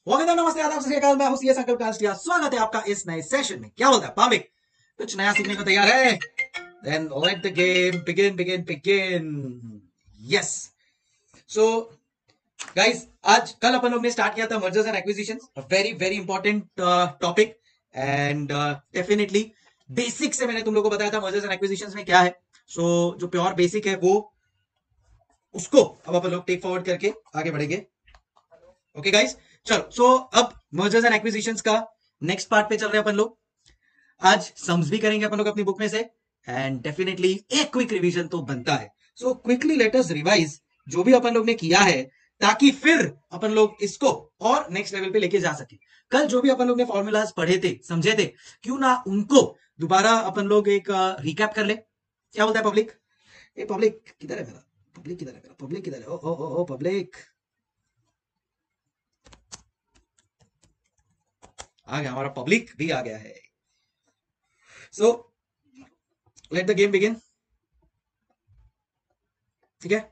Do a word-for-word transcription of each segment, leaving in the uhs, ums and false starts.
Okay तो नमस्ते आदाब सत श्री अकाल, मैं हूं सीए संकल्प कास्टिया। स्वागत है आपका इस नए सेशन में। क्या बोलता है पब्लिक? कुछ नया सीखने को तैयार है? Then let the game begin begin begin. Yes. So guys, आज कल अपन लोग ने स्टार्ट किया था mergers and acquisitions, a very very important topic and definitely basic से मैंने तुम लोगों को बताया था मर्जर्स एंड एक्विजिशंस में क्या है। सो so, जो प्योर बेसिक है वो उसको अब अपन लोग टेक फॉरवर्ड करके आगे बढ़ेंगे। ओके गाइस, चलो। सो अब मर्जर्स एंड एक्विजिशंस का नेक्स्ट पार्ट पे चल रहे हैं अपन लोग। आज सम्स भी करेंगे अपन लोग अपनी बुक में से एंड डेफिनेटली एक क्विक रिवीजन तो बनता है। So quickly let us revise जो भी अपन लोग ने किया है, ताकि फिर अपन लोग इसको और नेक्स्ट लेवल पे लेके जा सके। कल जो भी अपन लोग ने फॉर्मूलाज पढ़े थे, समझे थे, क्यों ना उनको दोबारा अपन लोग एक रिकैप कर ले। क्या बोलता है पब्लिक? ए पब्लिक किधर है मेरा? पब्लिक किधर है मेरा? पब्लिक किधर है? ओ ओ ओ पब्लिक आ गया, हमारा पब्लिक भी आ गया है। So let the game begin. ठीक है,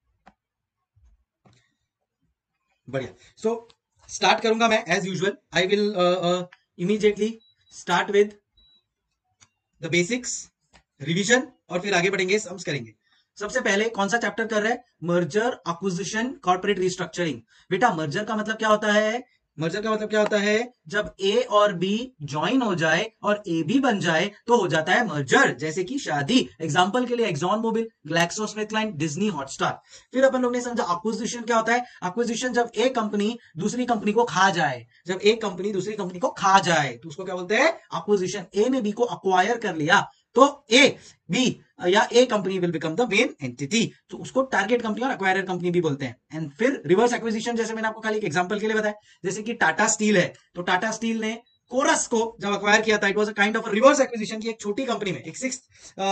बढ़िया। सो स्टार्ट करूंगा मैं as usual. I will immediately start with the basics, revision, और फिर आगे बढ़ेंगे, सम्स करेंगे। सबसे पहले कौन सा चैप्टर कर रहे हैं? Merger, acquisition, corporate restructuring. बेटा मर्जर का मतलब क्या होता है? मर्जर का मतलब क्या होता है? जब ए और बी ज्वाइन हो जाए और ए बी बन जाए तो हो जाता है मर्जर। जैसे कि शादी, एग्जांपल के लिए Exxon Mobil, GlaxoSmithKline, Disney, Hotstar. फिर अपन लोग ने समझा एक्विजिशन क्या होता है। एक्विजिशन जब एक कंपनी दूसरी कंपनी को खा जाए, जब एक कंपनी दूसरी कंपनी को खा जाए तो उसको क्या बोलते हैं? एक्विजिशन। ए ने बी को अक्वायर कर लिया तो ए बी या A company will become the main entity, तो उसको टारगेट कंपनी और एक्वायरर कंपनी भी बोलते हैं। एंड फिर रिवर्स एक्विजिशन, जैसे मैंने आपको खाली एक एग्जांपल के लिए बताया, जैसे कि टाटा स्टील है, तो टाटा स्टील ने कोरस को जब अक्वायर किया था, it was a kind of reverse acquisition की एक छोटी कंपनी में, एक सिक्स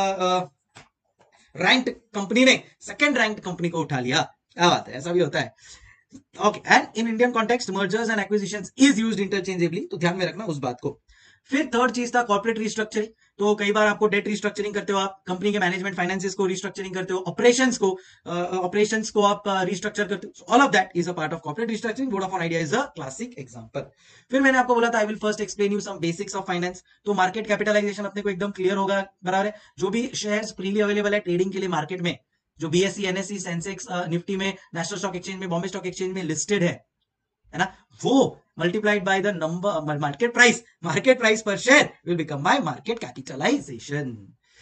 रैंक्ड कंपनी ने सेकंड रैंक्ड कंपनी को उठा लिया। क्या बात है, ऐसा भी होता है। Okay, and in Indian context mergers and acquisitions is used interchangeably, तो ध्यान में रखना उस बात को। फिर थर्ड चीज था कॉर्पोरेट रिस्ट्रक्चरिंग। तो कई बार आपको डेट रिस्ट्रक्चरिंग करते हो, आप कंपनी के मैनेजमेंट फाइनेंसेस को रिस्ट्रक्चरिंग करते हो, ऑपरेशंस को ऑपरेशंस uh, को आप रिस्ट्रक्चर uh, करते हो। All of that is a part of corporate restructuring. Vodafone Idea is a classic example. फिर मैंने आपको बोला था I will first explain you some basics of finance. तो मार्केट कैपिटलाइजेशन अपने को एकदम क्लियर होगा, बराबर है। जो भी शेयर्स फ्रीली अवेलेबल है ट्रेडिंग के लिए मार्केट में, जो बीएससी, एनएससी, सेंसेक्स, निफ्टी में, नेशनल स्टॉक एक्सचेंज में, बॉम्बे स्टॉक एक्सचेंज में लिस्टेड है है ना, वो multiplied by the number market price, market price पर share will become by market capitalisation.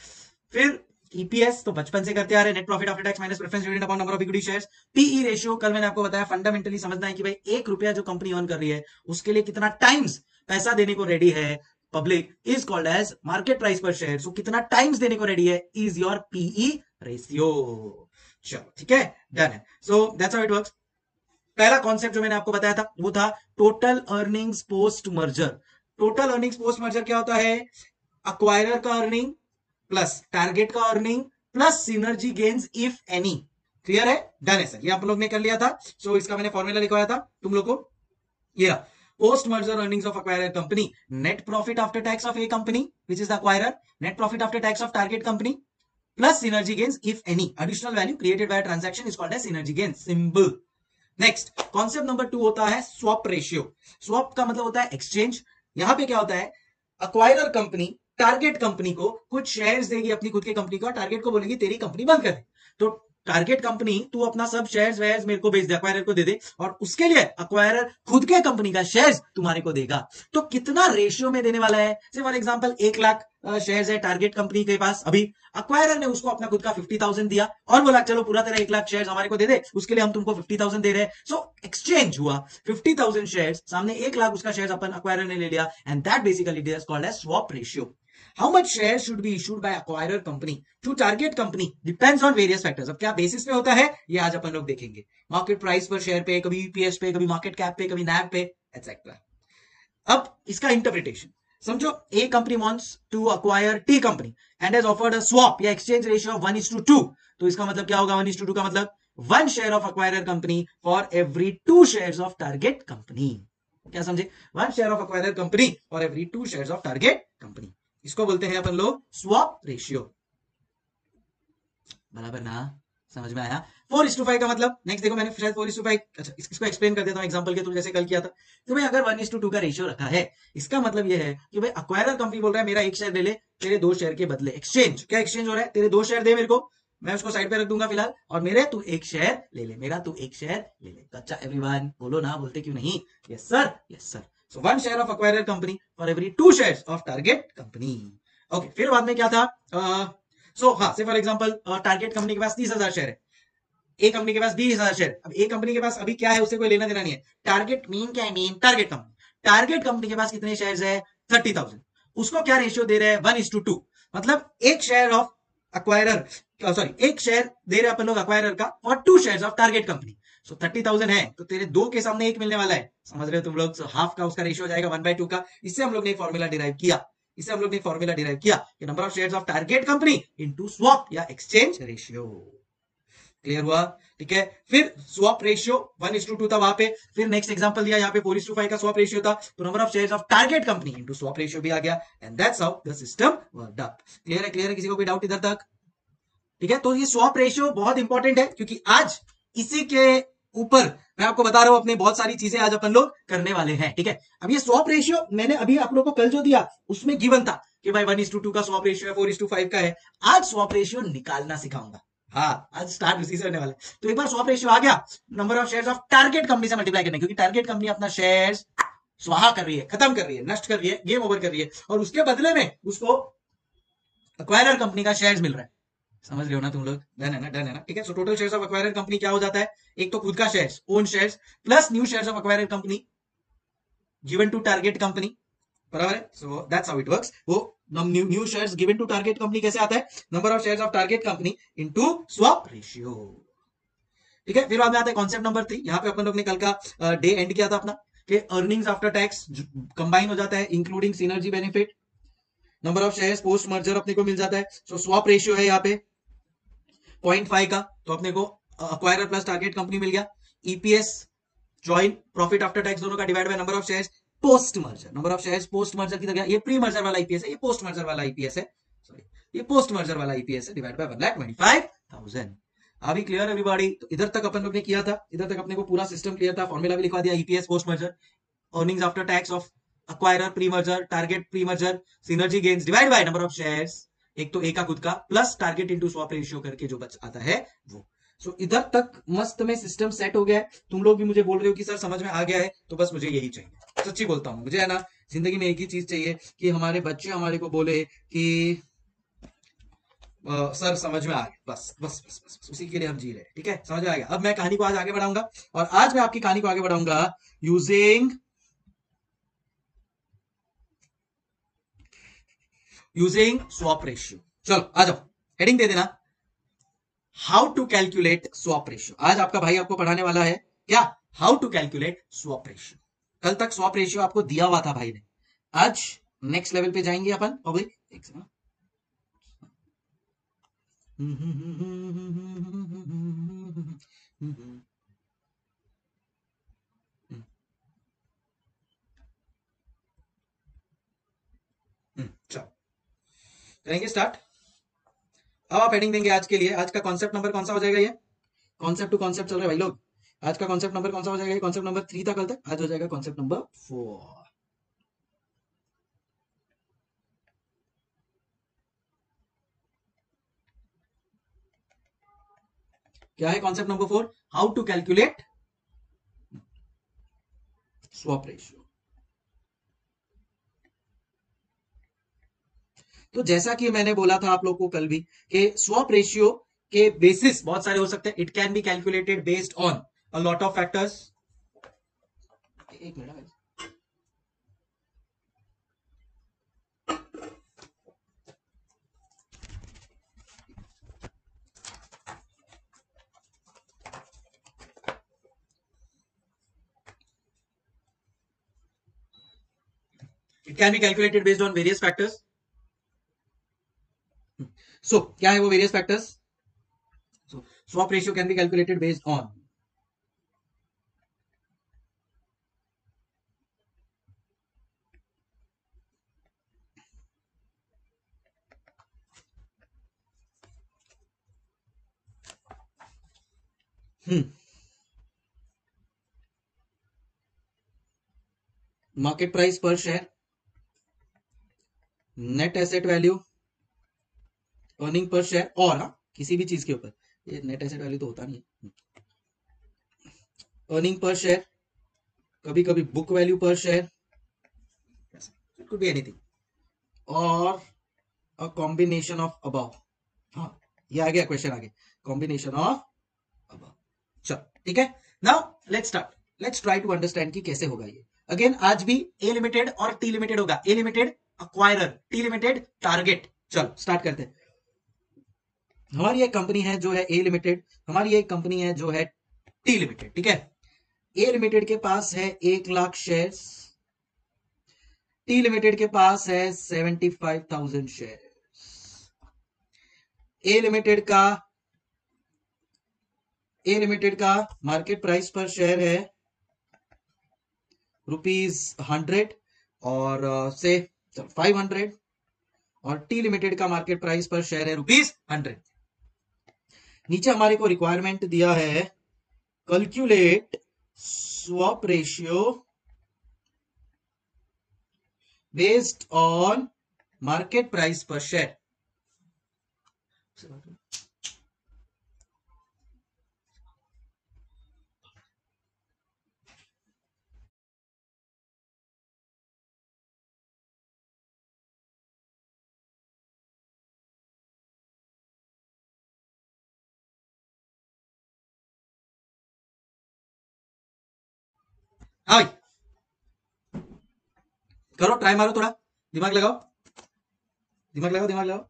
फिर ईपीएस तो बचपन से करते आ रहे, net profit after tax minus preference dividend upon number of equity shares. PE ratio कल मैंने आपको बताया, फंडामेंटली समझना है कि भाई एक रुपया जो कंपनी अर्न कर रही है उसके लिए कितना टाइम्स पैसा देने को रेडी है public, is called as market price पर शेयर। सो कितना टाइम्स देने को रेडी है इज योर पीई रेशियो। चलो ठीक है, डन है। So that's how it works. पहला कॉन्सेप्ट जो मैंने आपको बताया था वो था total earnings post merger. Total earnings post merger क्या होता है? अक्वायरर का अर्निंग प्लस टारगेट का earning plus synergy gains if any. Clear है? डन है सर, ये आप लोग ने कर लिया था। सो so, इसका मैंने फॉर्मूला लिखवाया था तुम लोग को, ये post merger earnings of acquirer company, net profit after tax of A company which is the acquirer, net profit after tax of target company plus synergy gains if any. Additional value created by transaction is called as synergy gains. Simple. Next concept number two होता है swap ratio. Swap का मतलब होता है exchange. यहां पे क्या होता है? अक्वायरर कंपनी टारगेट कंपनी को कुछ शेयर्स देगी अपनी खुद की कंपनी को, टारगेट को बोलेगी तेरी कंपनी बंद कर दे। तो टारगेट कंपनी तू अपना सब शेयर्स वेयर्स मेरे को बेच दे, अक्वायरर को दे दे, और उसके लिए अक्वायरर खुद के कंपनी का शेयर्स तुम्हारे को देगा। तो कितना रेशियो में देने वाला है? से फॉर एग्जांपल एक लाख शेयर्स है टारगेट कंपनी के पास, अभी अक्वायरर ने उसको अपना खुद का फिफ्टी थाउजेंड दिया और बोला चलो पूरा तेरा एक लाख शेयर्स हमारे को दे दे, उसके लिए हम तुमको फिफ्टी थाउजेंड दे रहे हैं। सो एक्सचेंज हुआ, फिफ्टी थाउजेंड शेयर्स सामने एक लाख उसका शेयर्स अपन अक्वायरर ने ले लिया, and that basically is called as swap ratio. How much shares should be issued by acquirer company to target company depends on various factors. अब क्या basis पे होता है ये आज अपन लोग देखेंगे। मार्केट प्राइस पर शेयर पे, कभी ईपीएस पे, कभी मार्केट कैप पे, कभी नैव पे, एटसेट्रा। अब इसका इंटरप्रिटेशन समझो। A company wants to acquire T company and has offered a swap या exchange ratio of one is to two. तो इसका मतलब क्या होगा? वन इज टू टू का मतलब one share of acquirer company for every two shares of target company. क्या समझे? One share of acquirer company for every two shares of target company. इसको बोलते हैं अपन लोग स्वैप रेशियो। बराबर ना? समझ में आया? फोर इस टू फाइव का मतलब नेक्स्ट देखो, मैंने शायद फोर इस टू फाइव, अच्छा इसको एक्सप्लेन कर देता हूँ एग्जांपल के थ्रू, जैसे कल किया था। तो भाई अगर वन इस टू टू का रेशियो रखा है, इसका मतलब ये है कि भाई अक्वायरर कंपनी बोल रहा है मेरा एक शेयर ले ले तेरे दो शेयर के बदले, एक्सचेंज। क्या एक्सचेंज हो रहा है? तेरे दो शेयर दे मेरे को, मैं उसको साइड पे रख दूंगा फिलहाल, और मेरे तू एक शेयर ले ले, मेरा तू एक शेयर ले ले। तो अच्छा एवरीवन बोलो ना, बोलते क्यों नहीं? Yes sir, yes sir. So one share of acquirer company for every two shares of target company. Okay, फिर बाद में क्या था? सो हाँ, से फॉर एग्जांपल टारगेट कंपनी के पास तीस हजार शेयर है, ए कंपनी के पास बीस हजार शेयर। अब ए कंपनी के पास अभी क्या है, उससे कोई लेना देना नहीं है। टारगेट मीन क्या है? Mean target company. Target company के पास कितने शेयर्स है? Thirty thousand. उसको क्या रेशियो दे रहे हैं? One is to two. मतलब एक शेयर ऑफ अक्वायरर, सॉरी एक शेयर दे रहे हैं अपन लोग अक्वायरर का और two share of target company. So thirty thousand है तो तेरे दो के सामने एक मिलने वाला है, समझ रहे हो तुम लोग? सो हाफ का उसका रेशियो हो जाएगा वन बाय टू का। इससे हम लोग ने फॉर्मूला डिराइव किया, इससे हम लोग ने फॉर्मूला डिराइव किया कि number of shares of target company into swap या एक्सचेंज रेशियो। क्लियर हुआ? ठीक है। फिर swap ratio one is to two था वहां पे। फिर नेक्स्ट एग्जांपल दिया यहाँ पे फोर इज टू फाइव का स्वैप रेशियो था, तो number of shares of target company into swap ratio भी आ गया, and that's how the system worked up. Clear है? क्लियर है? किसी को कोई डाउट इधर तक? ठीक है। तो ये स्वैप रेशियो बहुत इंपॉर्टेंट है, क्योंकि आज इसी के ऊपर मैं आपको बता रहा हूं अपने बहुत सारी चीजें आज अपन लोग करने वाले हैं। ठीक है। अब ये स्वैप रेशियो मैंने अभी आप लोगों को कल जो दिया उसमें गिवन था कि भाई वन इज टू टू का स्वैप रेशियो है, फोर इज टू फाइव का है। आज स्वैप रेशियो निकालना सिखाऊंगा। हाँ, आज स्टार्ट उसी से होने वाला है। तो एक बार स्वैप रेशियो आ गया, number of shares of target company से मल्टीप्लाई करने, क्योंकि टारगेट कंपनी अपना शेयर्स स्वाहा कर रही है, खत्म कर रही है, नष्ट कर रही है, गेम ओवर कर रही है, और उसके बदले में उसको अक्वायरर कंपनी का शेयर्स मिल रहा है। समझ रहे हो ना तुम लोग? डन है ना? डन है ना? ठीक है। So total shares of acquirer company क्या हो जाता है? एक तो खुद का shares, own shares, plus new shares of acquirer company given to target company. बराबर है? So that's how it works. वो new new shares given to target company कैसे आता है? Number of shares of target company into swap ratio. ठीक है। फिर बाद में आता है कॉन्सेप्ट नंबर थ्री। यहाँ पे अपन लोग ने कल का डे एंड किया था अपना, कि अर्निंग्स आफ्टर टैक्स कंबाइन हो जाता है including synergy benefit. Number of shares post merger अपने को मिल जाता है। सो स्वैप रेशियो है यहाँ पे पॉइंट फाइव का, तो अपने को अक्वायरर प्लस टारगेट कंपनी मिल गया। EPS join profit after tax दोनों का divide by number of shares post merger. Number of shares post merger की तरह, ये प्री मर्जर वाला ईपीएस है, ये पोस्ट मर्जर वाला ईपीएस है, सॉरी ये पोस्ट मर्जर वाला ईपीएस है, divide by one lakh twenty five thousand. अभी क्लियर एवरीबॉडी? तो इधर तक अपन लोग ने किया था, इधर तक अपने को पूरा सिस्टम क्लियर था, फॉर्मूला भी लिखवा दिया, EPS post merger, earnings after tax of acquirer pre merger, target pre merger, synergy gains divide by number of shares, एक तो ए का खुद का plus target into swap ratio करके जो बच आता है वो। सो so, इधर तक मस्त में सिस्टम सेट हो गया है। तुम लोग भी मुझे बोल रहे हो कि सर समझ में आ गया है, तो बस मुझे यही चाहिए। सच्ची बोलता हूँ, मुझे है ना जिंदगी में एक ही चीज चाहिए कि हमारे बच्चे हमारे को बोले कि आ, सर समझ में आ गया, बस बस बस बस, बस उसी के लिए हम जी रहे हैं। ठीक है, समझ में आ गया? अब मैं कहानी को आज आगे बढ़ाऊंगा, और आज मैं आपकी कहानी को आगे बढ़ाऊंगा यूजिंग यूजिंग स्वैप रेशियो। चलो आ जाओ, हेडिंग दे देना, how to calculate swap ratio. आज आपका भाई आपको पढ़ाने वाला है क्या? How to calculate swap ratio. कल तक स्वैप रेशियो आपको दिया हुआ था भाई ने, आज नेक्स्ट लेवल पे जाएंगे अपन पब्लिक। एक सेकंड, चलो करेंगे स्टार्ट। अब आप हेडिंग देंगे आज के लिए। आज का कॉन्सेप्ट नंबर कौन सा हो जाएगा? ये कॉन्सेप्ट टू कॉन्सेप्ट चल रहा है भाई लोग। आज का कॉन्सेप्ट नंबर कौन सा हो जाएगा? कॉन्सेप्ट नंबर थ्री था कल तक, आज हो जाएगा कॉन्सेप्ट नंबर फोर। क्या है concept number four? How to calculate swap ratio. तो जैसा कि मैंने बोला था आप लोग को कल भी, कि स्वैप रेशियो के बेसिस बहुत सारे हो सकते हैं। It can be calculated based on a lot of factors. एक minute, it can be calculated based on various factors. So क्या है वो various factors? So swap ratio can be calculated based on hmm market price पर share, net asset value, earning per share, और हाँ किसी भी चीज के ऊपर, ये नेट एसेट वैल्यू तो होता नहीं है, अर्निंग पर शेयर, कभी कभी book value per share, it could be anything, और अ कॉम्बिनेशन ऑफ अबव। हाँ ये आ गया क्वेश्चन, आगे कॉम्बिनेशन ऑफ अबव। चलो ठीक है, now let's start, let's try to understand कि कैसे होगा ये। अगेन आज भी ए लिमिटेड और टी लिमिटेड होगा, A limited acquirer, T limited target. चलो स्टार्ट करते हैं। हमारी एक कंपनी है जो है ए लिमिटेड, हमारी एक कंपनी है जो है टी लिमिटेड, ठीक है। ए लिमिटेड के पास है एक लाख शेयर्स, टी लिमिटेड के पास है seventy five thousand shares. A limited का ए लिमिटेड का मार्केट प्राइस पर शेयर है रुपीज हंड्रेड और से फाइव हंड्रेड, और टी लिमिटेड का मार्केट प्राइस पर शेयर है रुपीज हंड्रेड। नीचे हमारे को रिक्वायरमेंट दिया है, calculate swap ratio based on market price पर शेयर। हाँ भाई करो, ट्राई मारो, थोड़ा दिमाग लगाओ, दिमाग लगाओ, दिमाग लगाओ।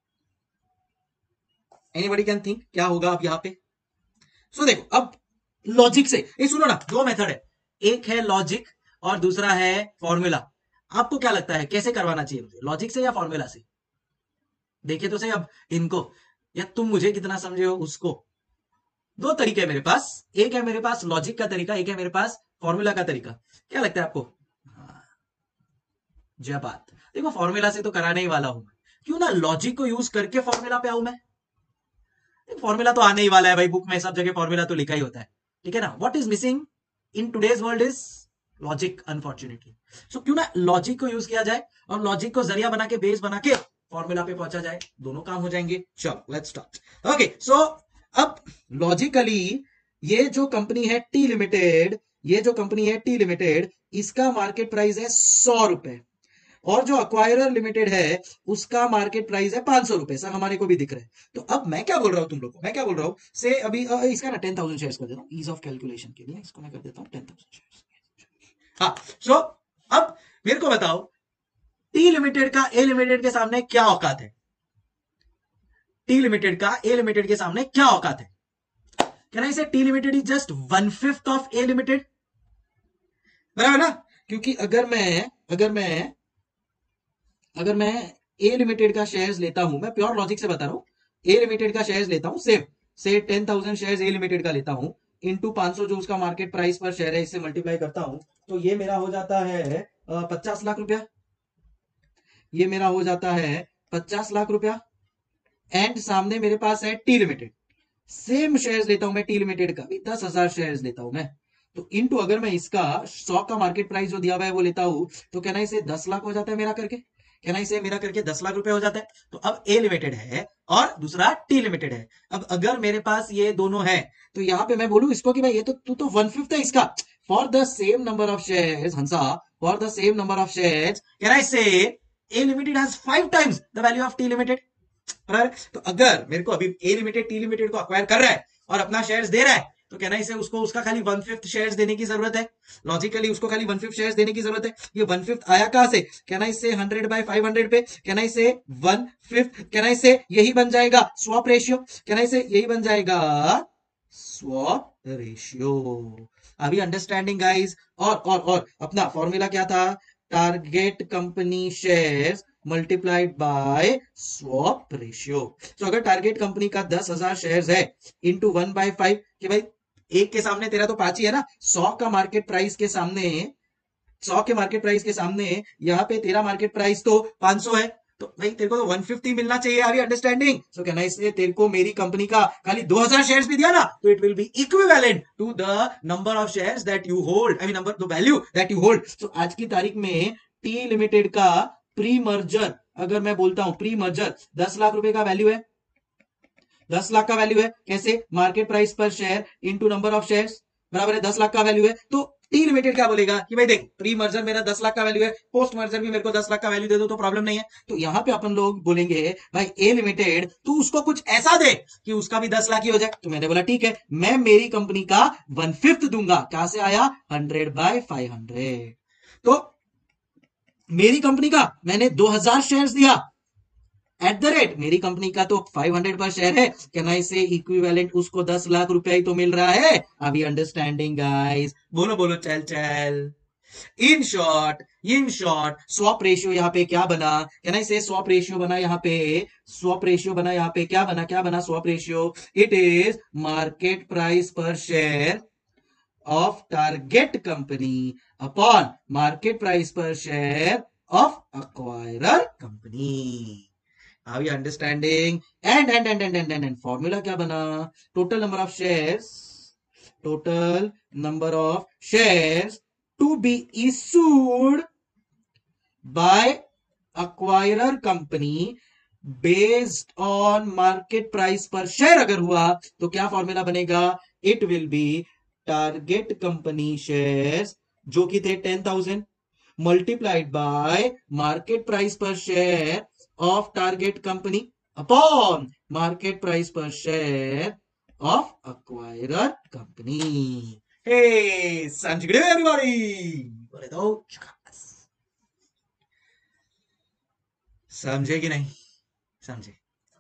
एनीबॉडी कैन थिंक क्या होगा अब यहाँ पे। सो so, देखो अब लॉजिक से, ये सुनो ना, दो मेथड है, एक है लॉजिक और दूसरा है फॉर्मूला। आपको क्या लगता है कैसे करवाना चाहिए मुझे, लॉजिक से या फॉर्मूला से? देखे तो सही अब इनको, या तुम मुझे कितना समझे हो उसको। दो तरीके है मेरे पास, एक है मेरे पास लॉजिक का तरीका, एक है मेरे पास फॉर्मूला का तरीका। क्या लगता है आपको? जय बात। देखो फॉर्मूला से तो कराने ही वाला हूं, क्यों ना लॉजिक को यूज करके फॉर्मूला पे आऊं मैं। फॉर्मूला तो आने ही वाला है भाई, बुक में सब जगह फॉर्मूला तो लिखा ही होता है, ठीक है ना। What is missing in today's world is logic, unfortunately. So क्यों ना लॉजिक को यूज किया जाए और लॉजिक को जरिया बना के, बेस बना के फॉर्मूला पे पहुंचा जाए, दोनों काम हो जाएंगे। चलो लेट्स स्टार्ट। ओके सो अब लॉजिकली ये जो कंपनी है टी लिमिटेड, ये जो कंपनी है टी लिमिटेड, इसका मार्केट प्राइस है सौ रुपए, और जो अक्वायरर लिमिटेड है उसका मार्केट प्राइस है पांच सौ रुपए। सर हमारे को भी दिख रहा है। तो अब मैं क्या बोल रहा हूं तुम लोग को, मैं क्या बोल रहा हूं से अभी अ, इसका ना टेन थाउजेंड शेयर कर देता हूं ईज ऑफ कैलकुलेशन के लिए, इसको मैं कर देता हूं टेन थाउजेंड शेयर। हाँ सो अब मेरे को बताओ, टी लिमिटेड का ए लिमिटेड के सामने क्या औकात है? टी लिमिटेड का ए लिमिटेड के सामने क्या औकात है? Can I say T limited is just one fifth of A limited, बराबर ना। क्योंकि अगर मैं अगर मैं अगर मैं ए लिमिटेड का शेयर्स लेता हूं, मैं प्योर लॉजिक से बता रहा हूं, ए लिमिटेड का शेयर्स लेता हूं, same say ten thousand shares A limited का लेता हूं, इंटू पांच सौ जो उसका मार्केट प्राइस पर शेयर है, इससे मल्टीप्लाई करता हूं, तो ये मेरा हो जाता है पचास लाख रुपया, ये मेरा हो जाता है पचास लाख रुपया। एंड सामने मेरे पास है टी लिमिटेड, सेम शेयर्स लेता हूं मैं टी लिमिटेड का भी, दस हजार शेयर्स लेता हूं मैं, तो इनटू अगर मैं इसका सौ का मार्केट प्राइस जो दिया हुआ है वो लेता हूं, तो कहना इसे दस लाख हो जाता है मेरा करके, कहना इसे मेरा करके दस लाख रुपए हो जाता है। तो अब ए लिमिटेड है और दूसरा टी लिमिटेड है। अब अगर मेरे पास ये दोनों है, तो यहां पे मैं बोलूं इसको कि भाई ये तो तू तो वन फिफ्थ है इसका, for the same number of shares हंसा, for the same number of shares can I say A limited has five times the value of T limited. तो अगर मेरे को अभी ए लिमिटेड टी लिमिटेड को acquire कर रहा है और अपना शेयर्स दे रहा है, तो कहना इसे उसको उसका खाली वन फिफ्थ शेयर्स देने की जरूरत है, लॉजिकली उसको खाली वन फिफ्थ शेयर्स देने की जरूरत है। ये वन फिफ्थ आया कहां से? कहना इसे हंड्रेड बाय फाइव हंड्रेड पे, कहना इसे वन फिफ्थ, कहना इसे यही बन जाएगा स्वैप रेशियो, कहना इसे यही बन जाएगा स्वैप रेशियो। अभी अंडरस्टैंडिंग गाइस। और और और अपना फॉर्मूला क्या था? Target company shares multiplied by swap ratio. तो अगर टारगेट कंपनी का दस हजार शेयर्स है इंटू वन बाय फाइव, कि भाई एक के सामने तेरा तो पांच ही है ना, सौ का मार्केट प्राइस के सामने, सौ के मार्केट प्राइस के सामने यहाँ पे तेरा मार्केट प्राइस तो पांच सौ है, तो भाई तेरे को तो वन फिफ्टी मिलना चाहिए, are you understanding? So can I say तेरे को मेरी कंपनी का खाली दो हज़ार शेयर्स भी दिया ना, तो it will be equivalent to the number of shares that you hold, I mean number the value that you hold. So आज की तारीख में टी लिमिटेड का प्री मर्जर, अगर मैं बोलता हूं प्री मर्जर दस लाख रुपए का वैल्यू है, दस लाख का वैल्यू है, कैसे? मार्केट प्राइस पर share into number of shares बराबर है दस लाख का वैल्यू है। तो टी लिमिटेड क्या बोलेगा कि भाई देख, प्री मर्जर मेरा दस लाख का वैल्यू है, पोस्ट मर्जर भी मेरे को दस लाख का वैल्यू दे दो तो प्रॉब्लम नहीं है। तो यहां पे अपन लोग बोलेंगे भाई ए लिमिटेड तू उसको कुछ ऐसा दे कि उसका भी दस लाख ही हो जाए। तो मैंने बोला ठीक है, मैं मेरी कंपनी का वन फिफ्थ दूंगा। कहां से आया? Hundred by five hundred. तो मेरी कंपनी का मैंने दो हज़ार शेयर्स दिया, एट द रेट मेरी कंपनी का तो फाइव हंड्रेड पर शेयर है, कैन आई से इक्विवेलेंट उसको दस लाख रुपया ही तो मिल रहा है। अभी अंडरस्टैंडिंग गाइस? बोलो बोलो, चल चल। In short, in short swap ratio यहाँ पे क्या बना? कैन आई से स्वॉप रेशियो बना यहाँ पे, स्वॉप रेशियो बना यहाँ पे, क्या बना, क्या बना swap ratio? It is market price पर share of target company upon market price per share of acquirer company. Are we understanding? And and and and and and, and formula क्या बना? Total number of shares, total number of shares to be issued by acquirer company based on market price per share अगर हुआ तो क्या formula बनेगा? It will be target company shares जो कि थे ten thousand multiplied by market price पर share of target company upon market price पर share of acquirer company. Hey समझ गए एवरीबॉडी? बोले तो समझे कि नहीं समझे?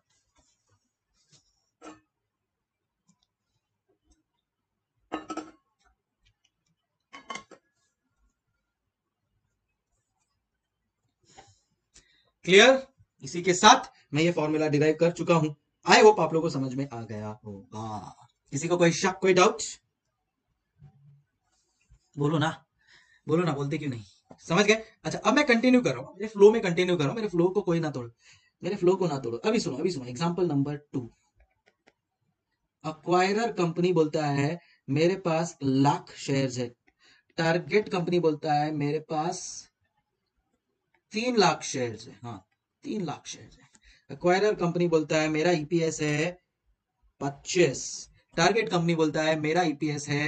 क्लियर? इसी के साथ मैं ये फॉर्मूला डिराइव कर चुका हूं। आई होप आप लोगों को समझ में आ गया होगा। किसी को कोई शक, कोई डाउट? बोलो ना, बोलो ना, बोलते क्यों नहीं? समझ गए? अच्छा, अब मैं कंटिन्यू कर रहा हूं, मेरे फ्लो में कंटिन्यू कर रहा हूं, मेरे फ्लो को कोई ना तोड़ो, मेरे फ्लो को ना तोड़ो। अभी सुनो, अभी सुनो, example number two. Acquirer company बोलता है मेरे पास लाख शेयर्स है, टारगेट कंपनी बोलता है मेरे पास तीन लाख शेयर्स है, हाँ तीन लाख शेयर्स है। एक्वायरर कंपनी बोलता है मेरा ईपीएस है पच्चीस, टारगेट कंपनी बोलता है मेरा ईपीएस है,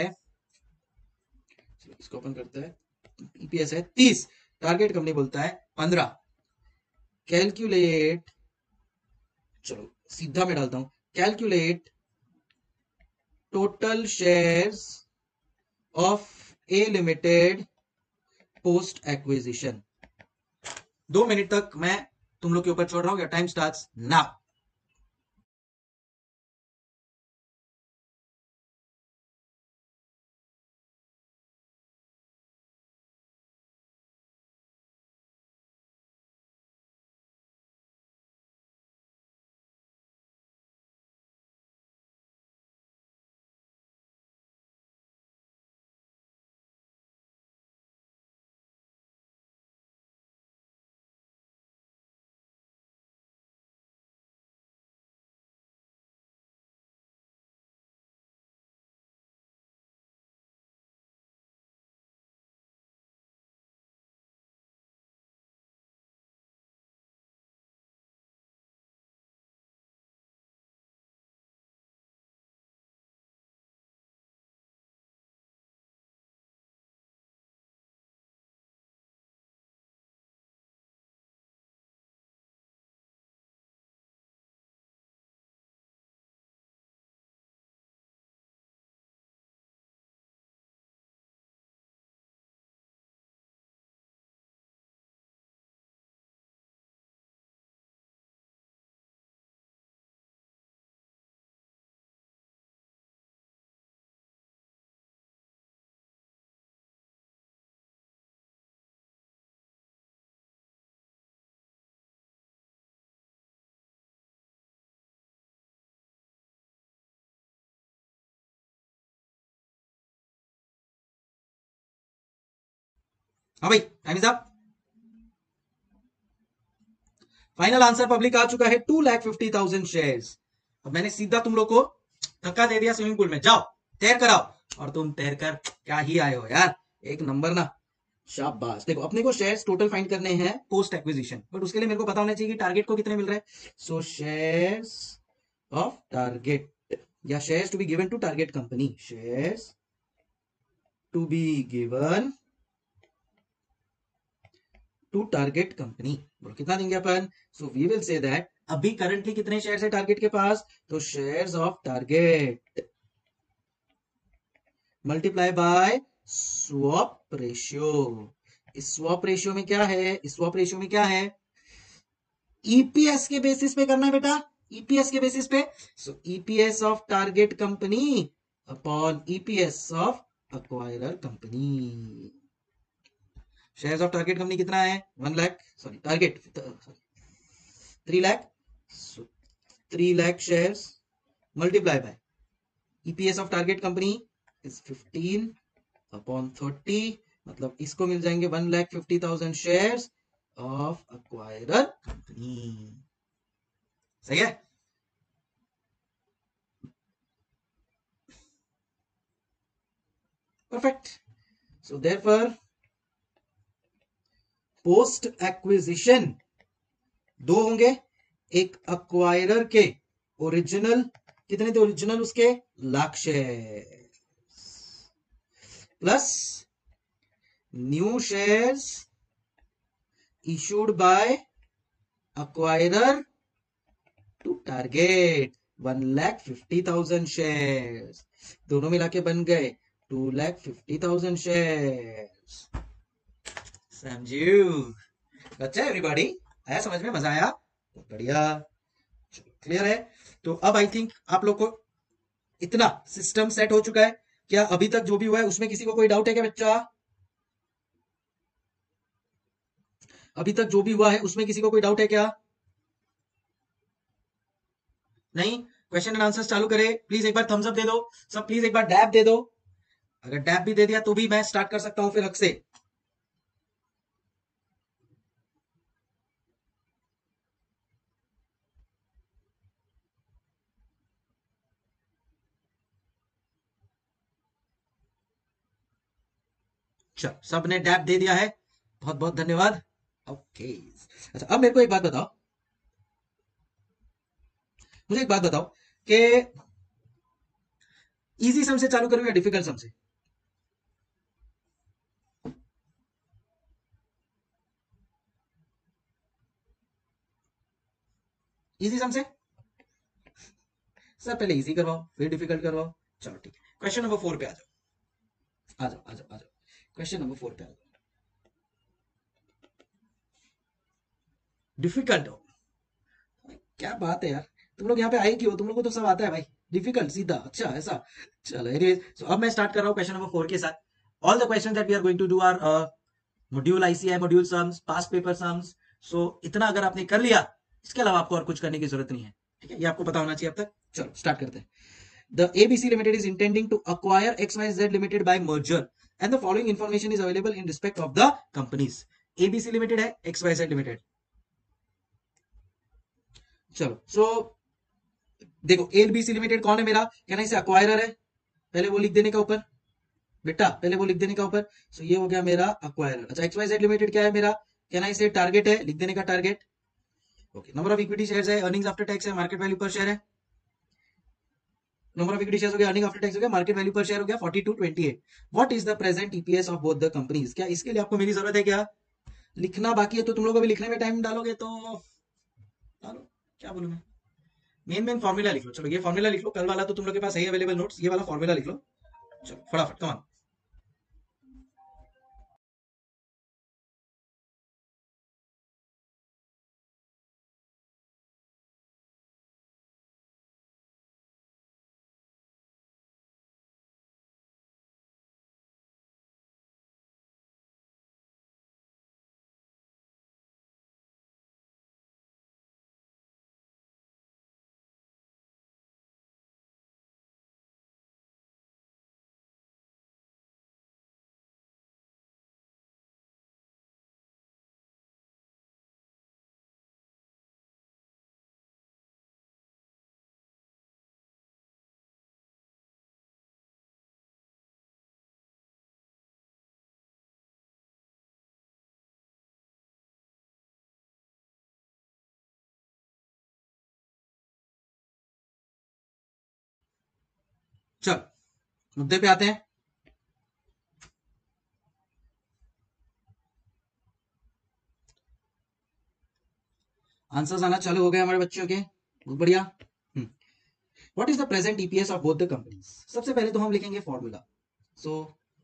इसको ओपन करते हैं, ईपीएस है तीस, टारगेट कंपनी बोलता है पंद्रह। कैलकुलेट, चलो सीधा मैं डालता हूं, calculate total shares of A limited post acquisition. दो मिनट तक मैं तुम लोग के ऊपर छोड़ रहा हूं, या टाइम स्टार्ट्स नाउ। हाँ भाई, time is up. Final answer public आ चुका है two lakh fifty thousand share. अब मैंने सीधा तुम लोग को धक्का दे दिया स्विमिंग पूल में, जाओ तैर कर आओ, और तुम तैर कर क्या ही आए हो यार, एक नंबर ना, शाबाश। देखो अपने को शेयर्स टोटल फाइंड करने हैं पोस्ट एक्विजिशन, बट उसके लिए मेरे को पता होना चाहिए कि टारगेट को कितने मिल रहे हैं। सो शेयर्स ऑफ टारगेट या shares to be given to target company, shares to be given to target company, बोलो कितना देंगे अपन। So we will say that अभी करंटली कितने शेयर्स है टारगेट के पास, तो shares of target multiply by swap ratio. इस स्वैप रेशियो में क्या है, इस स्वैप रेशियो में क्या है, ईपीएस के बेसिस पे करना है बेटा, ईपीएस के बेसिस पे। So EPS of target company upon EPS of acquirer company. Shares of target company कितना है, one lakh, sorry target three lakh, three lakh shares multiply by EPS of target company is fifteen upon thirty, मतलब इसको मिल जाएंगे one lakh fifty thousand shares of acquirer company. सही है। Perfect. So therefore post acquisition दो होंगे, एक अक्वायरर के ओरिजिनल कितने थे, ओरिजिनल उसके lakh share plus new shares issued by acquirer to target one lakh fifty thousand share, दोनों मिला के बन गए two lakh fifty thousand share. समझू बच्चा, एवरीबॉडी आया समझ में, मजा आया, तो बढ़िया, क्लियर है। तो अब आई थिंक आप लोग को इतना सिस्टम सेट हो चुका है, क्या अभी तक जो भी हुआ है उसमें किसी को कोई डाउट है क्या बच्चा, अभी तक जो भी हुआ है उसमें किसी को कोई डाउट है क्या, नहीं। क्वेश्चन एंड आंसर्स चालू करें, प्लीज एक बार थम्स अप दे दो सब, प्लीज एक बार डैब दे दो, अगर डैब भी दे दिया तो भी मैं स्टार्ट कर सकता हूं फिर हक से। चल सब ने डैब दे दिया है, बहुत बहुत धन्यवाद। ओके अच्छा, अब मेरे को एक बात बताओ, मुझे एक बात बताओ कि इजी सम से चालू करूं या डिफिकल्ट सम से, इजी सम से, सर पहले इजी करवाओ फिर डिफिकल्ट करवाओ, चलो ठीक है। क्वेश्चन नंबर फोर पे आ जाओ, आ जाओ आ जाओ आ जाओ, क्वेश्चन नंबर फोर पे आ जाओ। डिफिकल्ट हो, क्या बात है यार, तुम लोग यहाँ पे आए क्यों, तुम लोग को तो सब आता है भाई, डिफिकल्ट सीधा, अच्छा ऐसा। चलो एनीवेज, सो अब मैं स्टार्ट कर रहा हूँ क्वेश्चन नंबर फोर के साथ। All the question that we are going to do are module ICI module sums, past paper sums. So इतना अगर आपने कर लिया, इसके अलावा आपको और कुछ करने की जरूरत नहीं है, ठीक है, ये आपको पता होना चाहिए अब तक। चलो स्टार्ट करते हैं। The A B C Limited is intending to acquire X Y Z Limited by merger, and the following information is available in respect of the companies. A B C Limited है, X Y Z Limited। चलो सो so, देखो A B C Limited कौन है मेरा, कहना इसे acquirer है, पहले वो लिख देने का ऊपर बेटा, पहले वो लिख देने का ऊपर। सो so, ये हो गया मेरा अक्वायरर। अच्छा X Y Z Limited क्या है मेरा, कहना इसे टारगेट है, लिख देने का target. Okay, number of equity shares है, अर्निंग्स आफ्टर टैक्स है, मार्केट वैल्यू पर शेयर है, नंबर ऑफ इक्विटी शेयर्स हो गया, अर्निंग आफ्टर टैक्स हो गया, मार्केट वैल्यू पर शेयर हो गया forty two twenty eight. What is the present EPS of both the companies, क्या इसके लिए आपको मेरी जरूरत है क्या, लिखना बाकी है तो तुम लोग अभी लिखने में टाइम डालोगे तो डालो, क्या बोलूं मैं, मेन मेन फॉर्मूला लिख लो, चलो ये फॉर्मूला लिख लो, कल वाला तो तुम लोग के पास है अवेलेबल नोट्स, ये वाला फॉर्मूला लिख लो, चलो फटाफट कमान। चलो मुद्दे पे आते हैं। आंसर्स आना चालू हो गए हमारे बच्चों के, बहुत बढ़िया। What is the present EPS of both the companies? सबसे पहले तो हम लिखेंगे फॉर्मूला। सो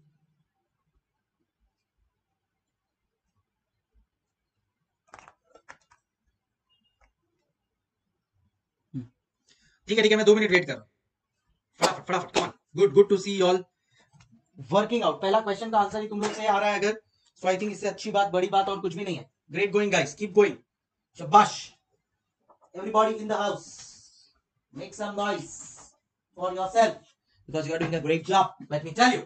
ठीक है ठीक है, मैं दो मिनट वेट कर रहा हूं, फटाफट फटाफट, come on, good good to see all working out. पहला क्वेश्चन का आंसर ही तुम लोग से आ रहा है अगर, सो आई थिंक इससे अच्छी बात, बड़ी बात और कुछ भी नहीं है। Great going guys, keep going, शाबाश। Everybody in the house, make some noise for yourself because you are doing a great job, let me tell you.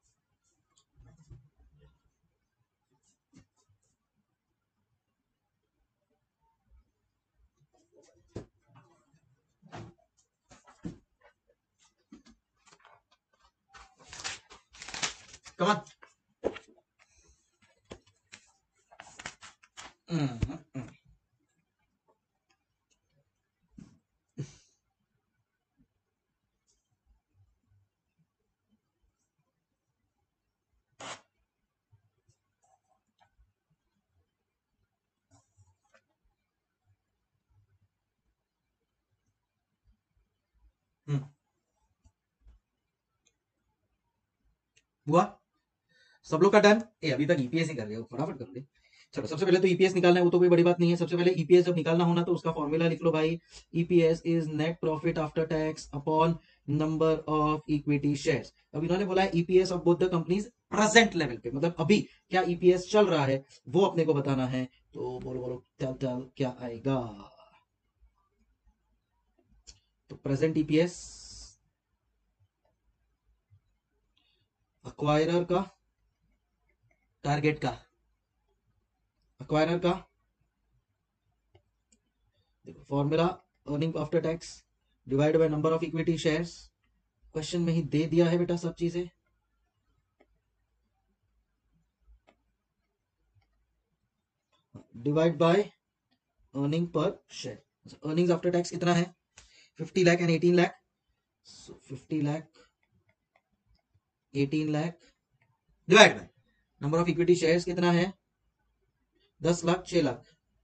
Come on. Mm-hmm. Hmm. हुआ सब लोग का डन? ए अभी तक ईपीएस ही कर रहे हो, फटाफट कर दे। चलो सबसे पहले तो ईपीएस निकालना है, वो तो कोई बड़ी बात नहीं है। सबसे पहले ईपीएस जब निकालना होना तो उसका फॉर्मूला लिख लो भाई। EPS is net profit after tax upon number of equity shares. अब इन्होंने बोला है EPS of both the companies present level पे, मतलब अभी क्या ईपीएस चल रहा है वो अपने को बताना है। तो बोलो बोलो टेल टेल क्या आएगा? तो प्रेजेंट ईपीएस अक्वायरर का, टारगेट का, अक्वायरर का देखो formula earning after tax divide by number of equity shares. Question में ही दे दिया है बेटा सब चीजें। Divide by earning per share. Earnings after tax कितना है? Fifty lakh and eighteen lakh. So fifty lakh eighteen lakh divide by number of equity shares कितना है? दस लाख छह लाख।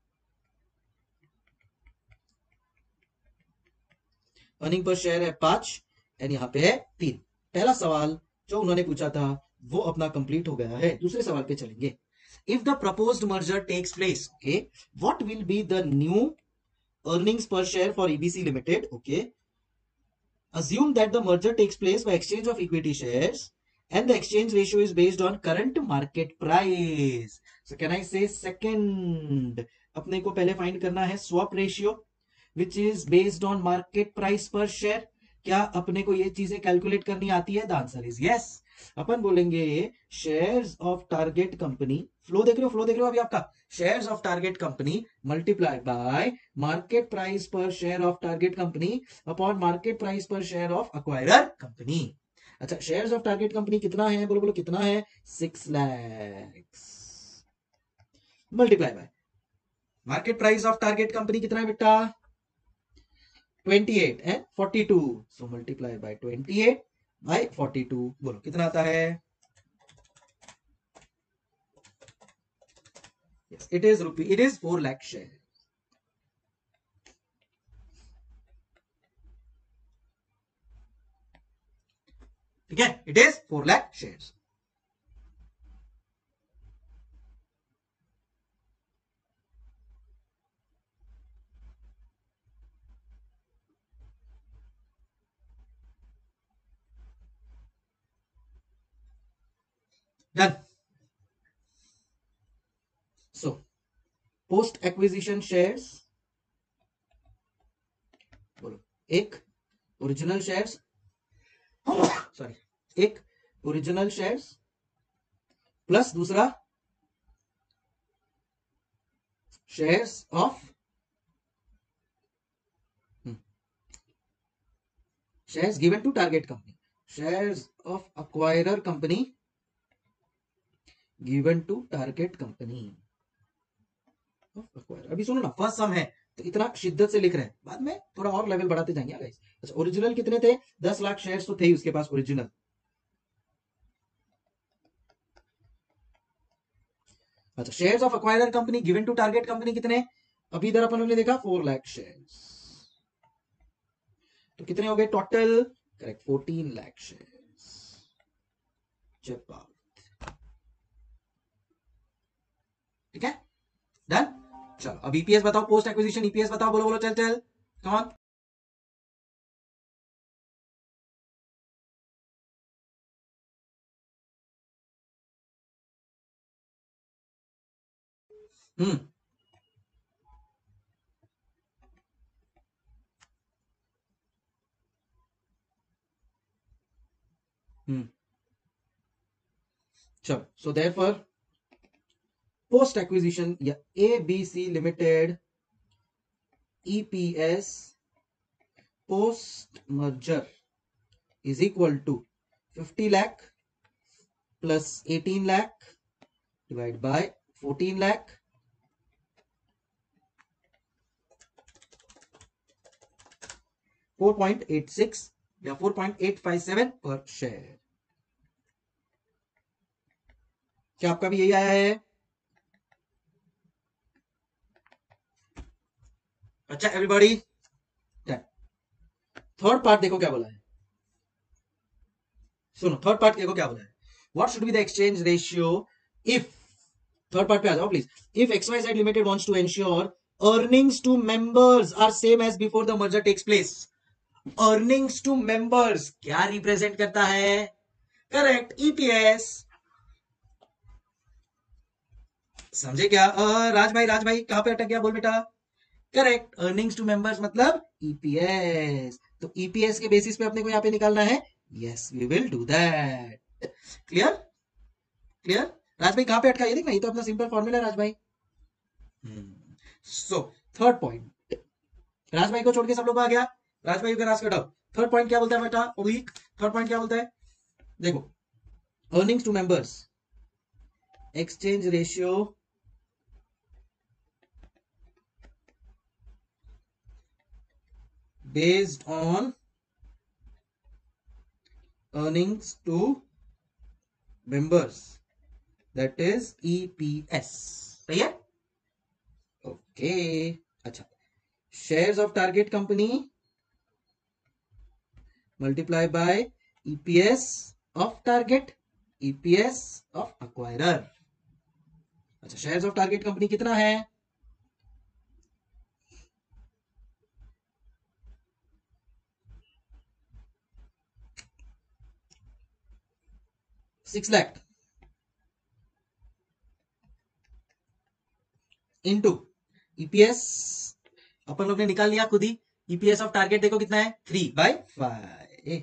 अर्निंग पर शेयर है पांच एंड यहाँ पे है तीन। पहला सवाल जो उन्होंने पूछा था वो अपना कंप्लीट हो गया है। दूसरे सवाल पे चलेंगे। If the proposed merger takes place, okay, what will be the new earnings per share for E B C Limited? Okay, assume that the merger takes place by exchange of equity shares and the exchange ratio is based on current market price. So can I say second? अपने को पहले find करना है swap ratio which is based on market price per share. क्या अपने को ये चीजें कैलकुलेट करनी आती है? The answer is yes. अपन बोलेंगे shares of target company, flow देख रहे हो, फ्लो देख रहे हो अभी आपका, shares of target company multiply by market price पर share of target company upon market price पर शेयर ऑफ अक्वायरर कंपनी। अच्छा, शेयर्स ऑफ टारगेट कंपनी कितना है? बोलो बोलो कितना है? Six lakhs multiply by market price of target company कितना है बेटा? अट्ठाईस है बयालीस। सो मल्टीप्लाई बाय अट्ठाईस बाय बयालीस, बोलो कितना आता है? yes, it is rupee, it is four lakh share. ठीक है, it is four lakh shares. Done. So post acquisition shares, बोलो एक ओरिजिनल शेयर्स, सॉरी, एक ओरिजिनल शेयर्स प्लस दूसरा shares of shares given to target company, shares of acquirer company given to target company. अभी सुनो ना, first सम है तो इतना शिद्दत से लिख रहे हैं, बाद में थोड़ा और लेवल बढ़ाते जाएंगे गाइस। अच्छा, ओरिजिनल कितने थे? दस लाख शेयर्स तो थे ही उसके पास ओरिजिनल। अच्छा, shares of acquirer company given to target company कितने? अभी इधर अपन ने देखा फोर लाख शेयर्स, तो कितने हो गए total? Correct, fourteen lakh shares. ठीक है, डन। चलो अब ईपीएस बताओ, पोस्ट एक्विजिशन ईपीएस बताओ, बोलो बोलो, चल चल, कम ऑन। हम्म हम्म चलो, सो देयरफॉर पोस्ट एक्विजिशन या ABC limited EPS post merger is equal to fifty lakh plus eighteen lakh divided by fourteen lakh four point eight six या four point eight five seven per share। क्या आपका भी यही आया है? अच्छा everybody, third part देखो क्या बोला है, सुनो थर्ड पार्ट देखो क्या बोला है। What should be the exchange ratio if, third part पे आ जाओ please, if XYZ limited wants to ensure earnings to members are same as before the merger takes place। earnings to members क्या represent करता है? Correct, EPS. समझे क्या? uh, राज भाई, राज भाई कहां पे अटक गया, बोल बेटा। करेक्ट, अर्निंग्स टू मेंबर्स मतलब ईपीएस। तो ईपीएस के बेसिस पे अपने को यहां पे निकालना है। Yes, we will do that. Clear clear. Raj भाई कहां पे अटका, ये देखना, ये तो अपना सिंपल फॉर्मूला है राज भाई। सो थर्ड पॉइंट, राज भाई को छोड़ के सब लोग आ गया। राज भाई का राज कटाओ। थर्ड पॉइंट क्या बोलता है बेटा? ओब्लिक थर्ड पॉइंट क्या बोलता है? देखो, earnings to members exchange ratio based on earnings to members, that is E P S। सही है? ओके। अच्छा, shares of target company multiply by EPS of target, EPS of acquirer. अच्छा, shares of target company कितना है? Six lakh into EPS, अपन लोग ने निकाल लिया खुद ही। ईपीएस ऑफ टारगेट देखो कितना है, three by five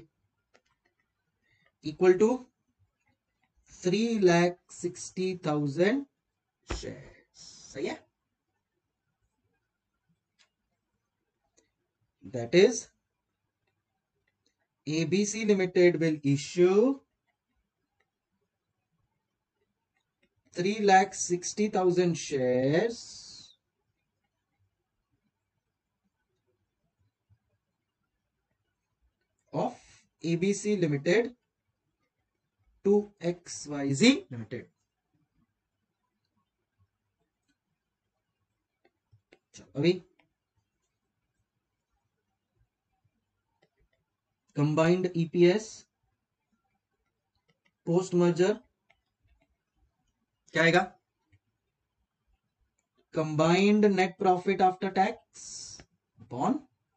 equal to three lakh sixty thousand share. सही है? That is ABC limited will issue three lakh sixty thousand shares of A B C Limited to X Y Z Limited। अभी combined EPS post merger क्या आएगा? Combined net profit after tax upon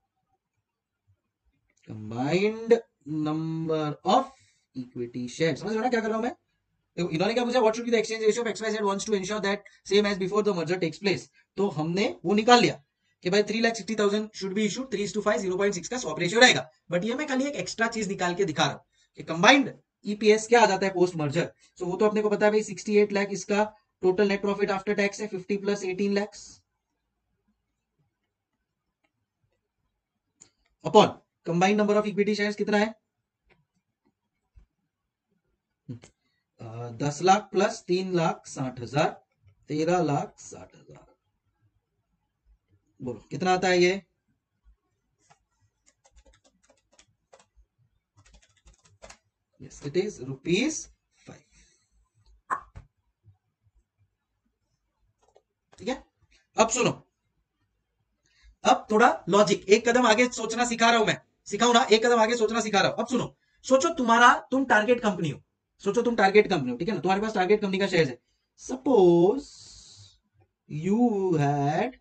combined number of equity share. समझ रहे हो ना क्या कर रहा हूं मैं? देखो, इन्होंने क्या पूछा, what should be the exchange ratio of XYZ wants to ensure that same as before the merger takes place. तो हमने वो निकाल लिया कि भाई three lakh sixty thousand should be issued, three two five zero point six का swap ratio रहेगा। But ये मैं खाली एक एक्स्ट्रा चीज निकाल के दिखा रहा हूं कि कंबाइंड ईपीएस क्या आ जाता है पोस्ट मर्जर। सो वो तो अपने को पता है भाई, सिक्सटी एट लाख इसका total net profit after tax है, fifty plus eighteen lakhs upon combined number of equity shares कितना है? दस लाख प्लस तीन लाख साठ हजार, तेरह लाख साठ हजार। बोलो कितना आता है ये? Yes it is rupees five. ठीक है, अब सुनो, अब थोड़ा लॉजिक, एक कदम आगे सोचना सिखा रहा हूं मैं, सिखाऊ ना, एक कदम आगे सोचना सिखा रहा हूं। अब सुनो, सोचो तुम्हारा, तुम टारगेट कंपनी हो, सोचो तुम टारगेट कंपनी हो, ठीक है ना, तुम्हारे पास टारगेट कंपनी का शेयर है। Suppose you had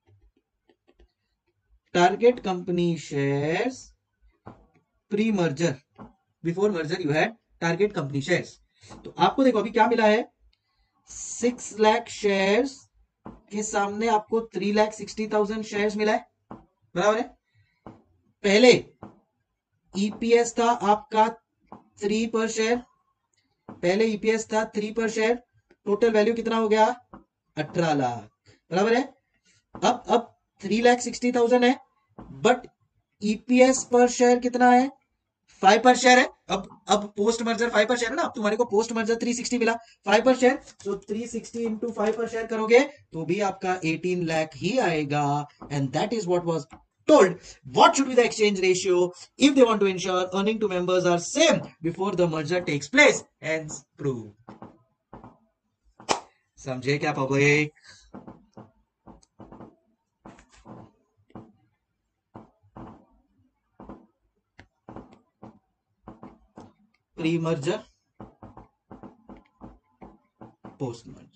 target company shares pre merger, before merger you had target company shares. तो आपको देखो अभी क्या मिला है, सिक्स लाख शेयर्स के सामने आपको three lakh sixty thousand shares मिला है, बराबर है। पहले ईपीएस था आपका थ्री पर शेयर, पहले ईपीएस था three per share, total value कितना हो गया, अठारह लाख, बराबर है। अब अब थ्री लाख सिक्सटी थाउजेंड है, बट ईपीएस पर शेयर कितना है, फाइव पर शेयर है। अब अब post merger five per share है ना, अब तुम्हारे को पोस्ट मर्जर थ्री सिक्सटी मिला, फाइव पर शेयर, तो three sixty into five per share करोगे तो भी आपका एटीन लाख ही आएगा। And that is what was told. What should be the exchange ratio if they want to ensure earning to members are same before the merger takes place? Hence prove. समझे क्या public? Pre merger, post merger,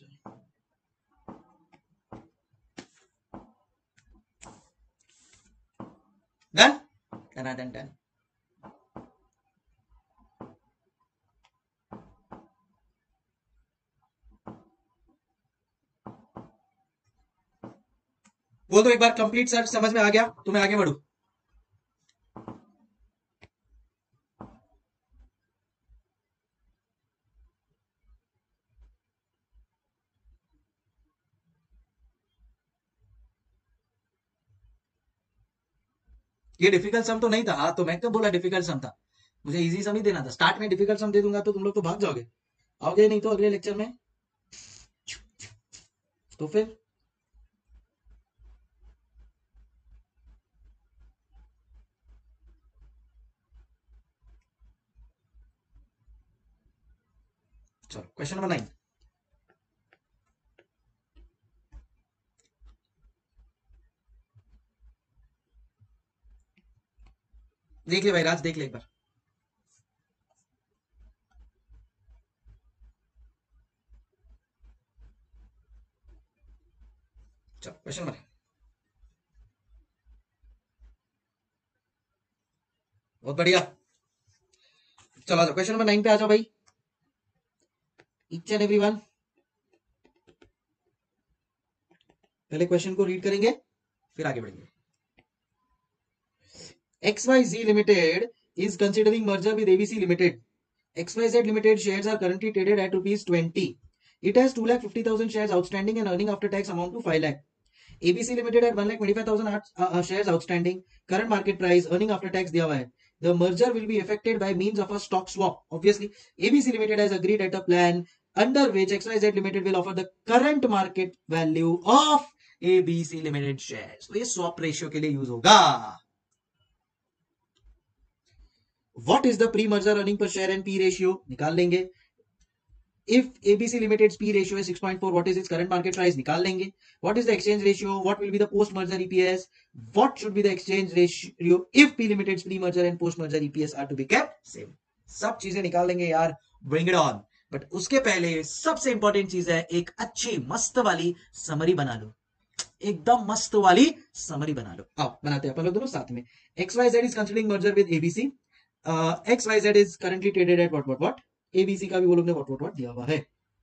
done done done done. बोल दो एक बार, complete sir समझ में आ गया तो मैं आगे बढ़ू। ये डिफिकल्ट सम तो नहीं था, हाँ तो मैं कब बोला डिफिकल्ट सम था, मुझे इजी सम ही देना था। स्टार्ट में डिफिकल्ट सम दे दूंगा तो तुम लोग तो भाग जाओगे, आओगे नहीं तो अगले लेक्चर में, तो फिर चलो क्वेश्चन नंबर नाइन। देख ले भाई राज, देख ले एक बार। चलो क्वेश्चन नंबर, बहुत बढ़िया। चलो आ जाओ क्वेश्चन नंबर नाइन पे आ जाओ भाई, ईच एंड एवरीवन। पहले क्वेश्चन को रीड करेंगे फिर आगे बढ़ेंगे। X Y Z Limited is considering merger with A B C Limited. X Y Z Limited shares are currently traded at rupees twenty. It has two lakh fifty thousand shares outstanding and earning after tax amount to five lakh. A B C Limited had one lakh twenty-five thousand uh, shares outstanding. Current market price, earning after tax दिया हुआ है. The merger will be effected by means of a stock swap. Obviously, A B C Limited has agreed at a plan under which X Y Z Limited will offer the current market value of A B C Limited shares. तो ये swap ratio के लिए use होगा. What is the pre-merger earning per share and P ratio? निकाल लेंगे. If A B C Limited's P ratio is six point four, what is its current market price? निकाल लेंगे. What is the exchange ratio? What will be the post-merger E P S? What should be the exchange ratio if P Limited's pre-merger and post-merger E P S are to be kept same? सब चीजें निकाल लेंगे यार, bring it on. But उसके पहले सबसे important चीज है, एक अच्छी मस्त वाली समरी बना लो, एकदम मस्त वाली समरी बना लो. आओ बनाते हैं अपन लोग दोनों साथ में. X Y Z is considering merger with A B C. Uh, X Y Z is currently traded at what what what. A B C का भी वो लोग ने what what what दिया हुआ है.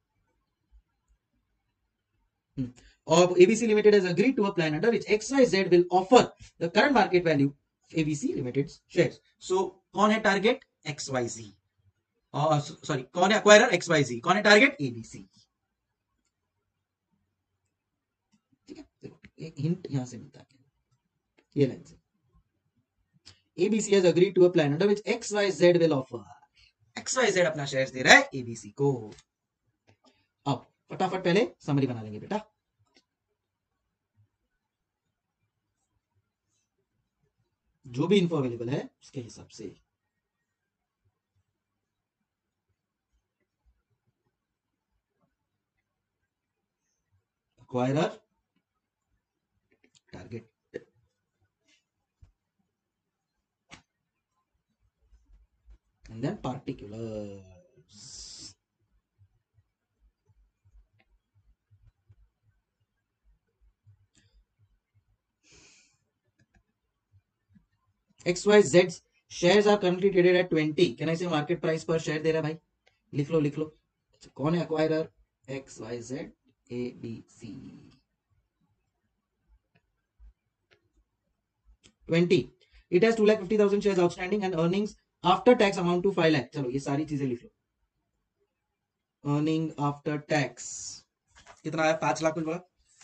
hmm. और A B C Limited has agreed to a plan under which X Y Z will offer the current market value of A B C Limited's shares. So कौन है target? X Y Z. और sorry कौन है acquirer? X Y Z. कौन है target? A B C. ठीक है, देखो एक हिंट यहां से मिलता है, ये लाइन से. A B C has agreed to a plan under which X Y Z will offer. X Y Z अपना शेयर्स दे रहा है A B C को. अब फटाफट पहले समरी बना लेंगे बेटा. जो भी इंफो अवेलेबल है उसके हिसाब से। Acquirer, target, and then particulars. X Y Z shares are currently traded at twenty. Can I say market price per share दे रहा है भाई? लिख लो लिख लो। अच्छा, कौन है acquirer? X Y Z A B C twenty. It has two lakh fifty thousand shares outstanding and earnings after tax amount to five lakh. चलो ये सारी चीजें लिख लो। अर्निंग आफ्टर टैक्स कितना है? पांच लाख कुछ बोला।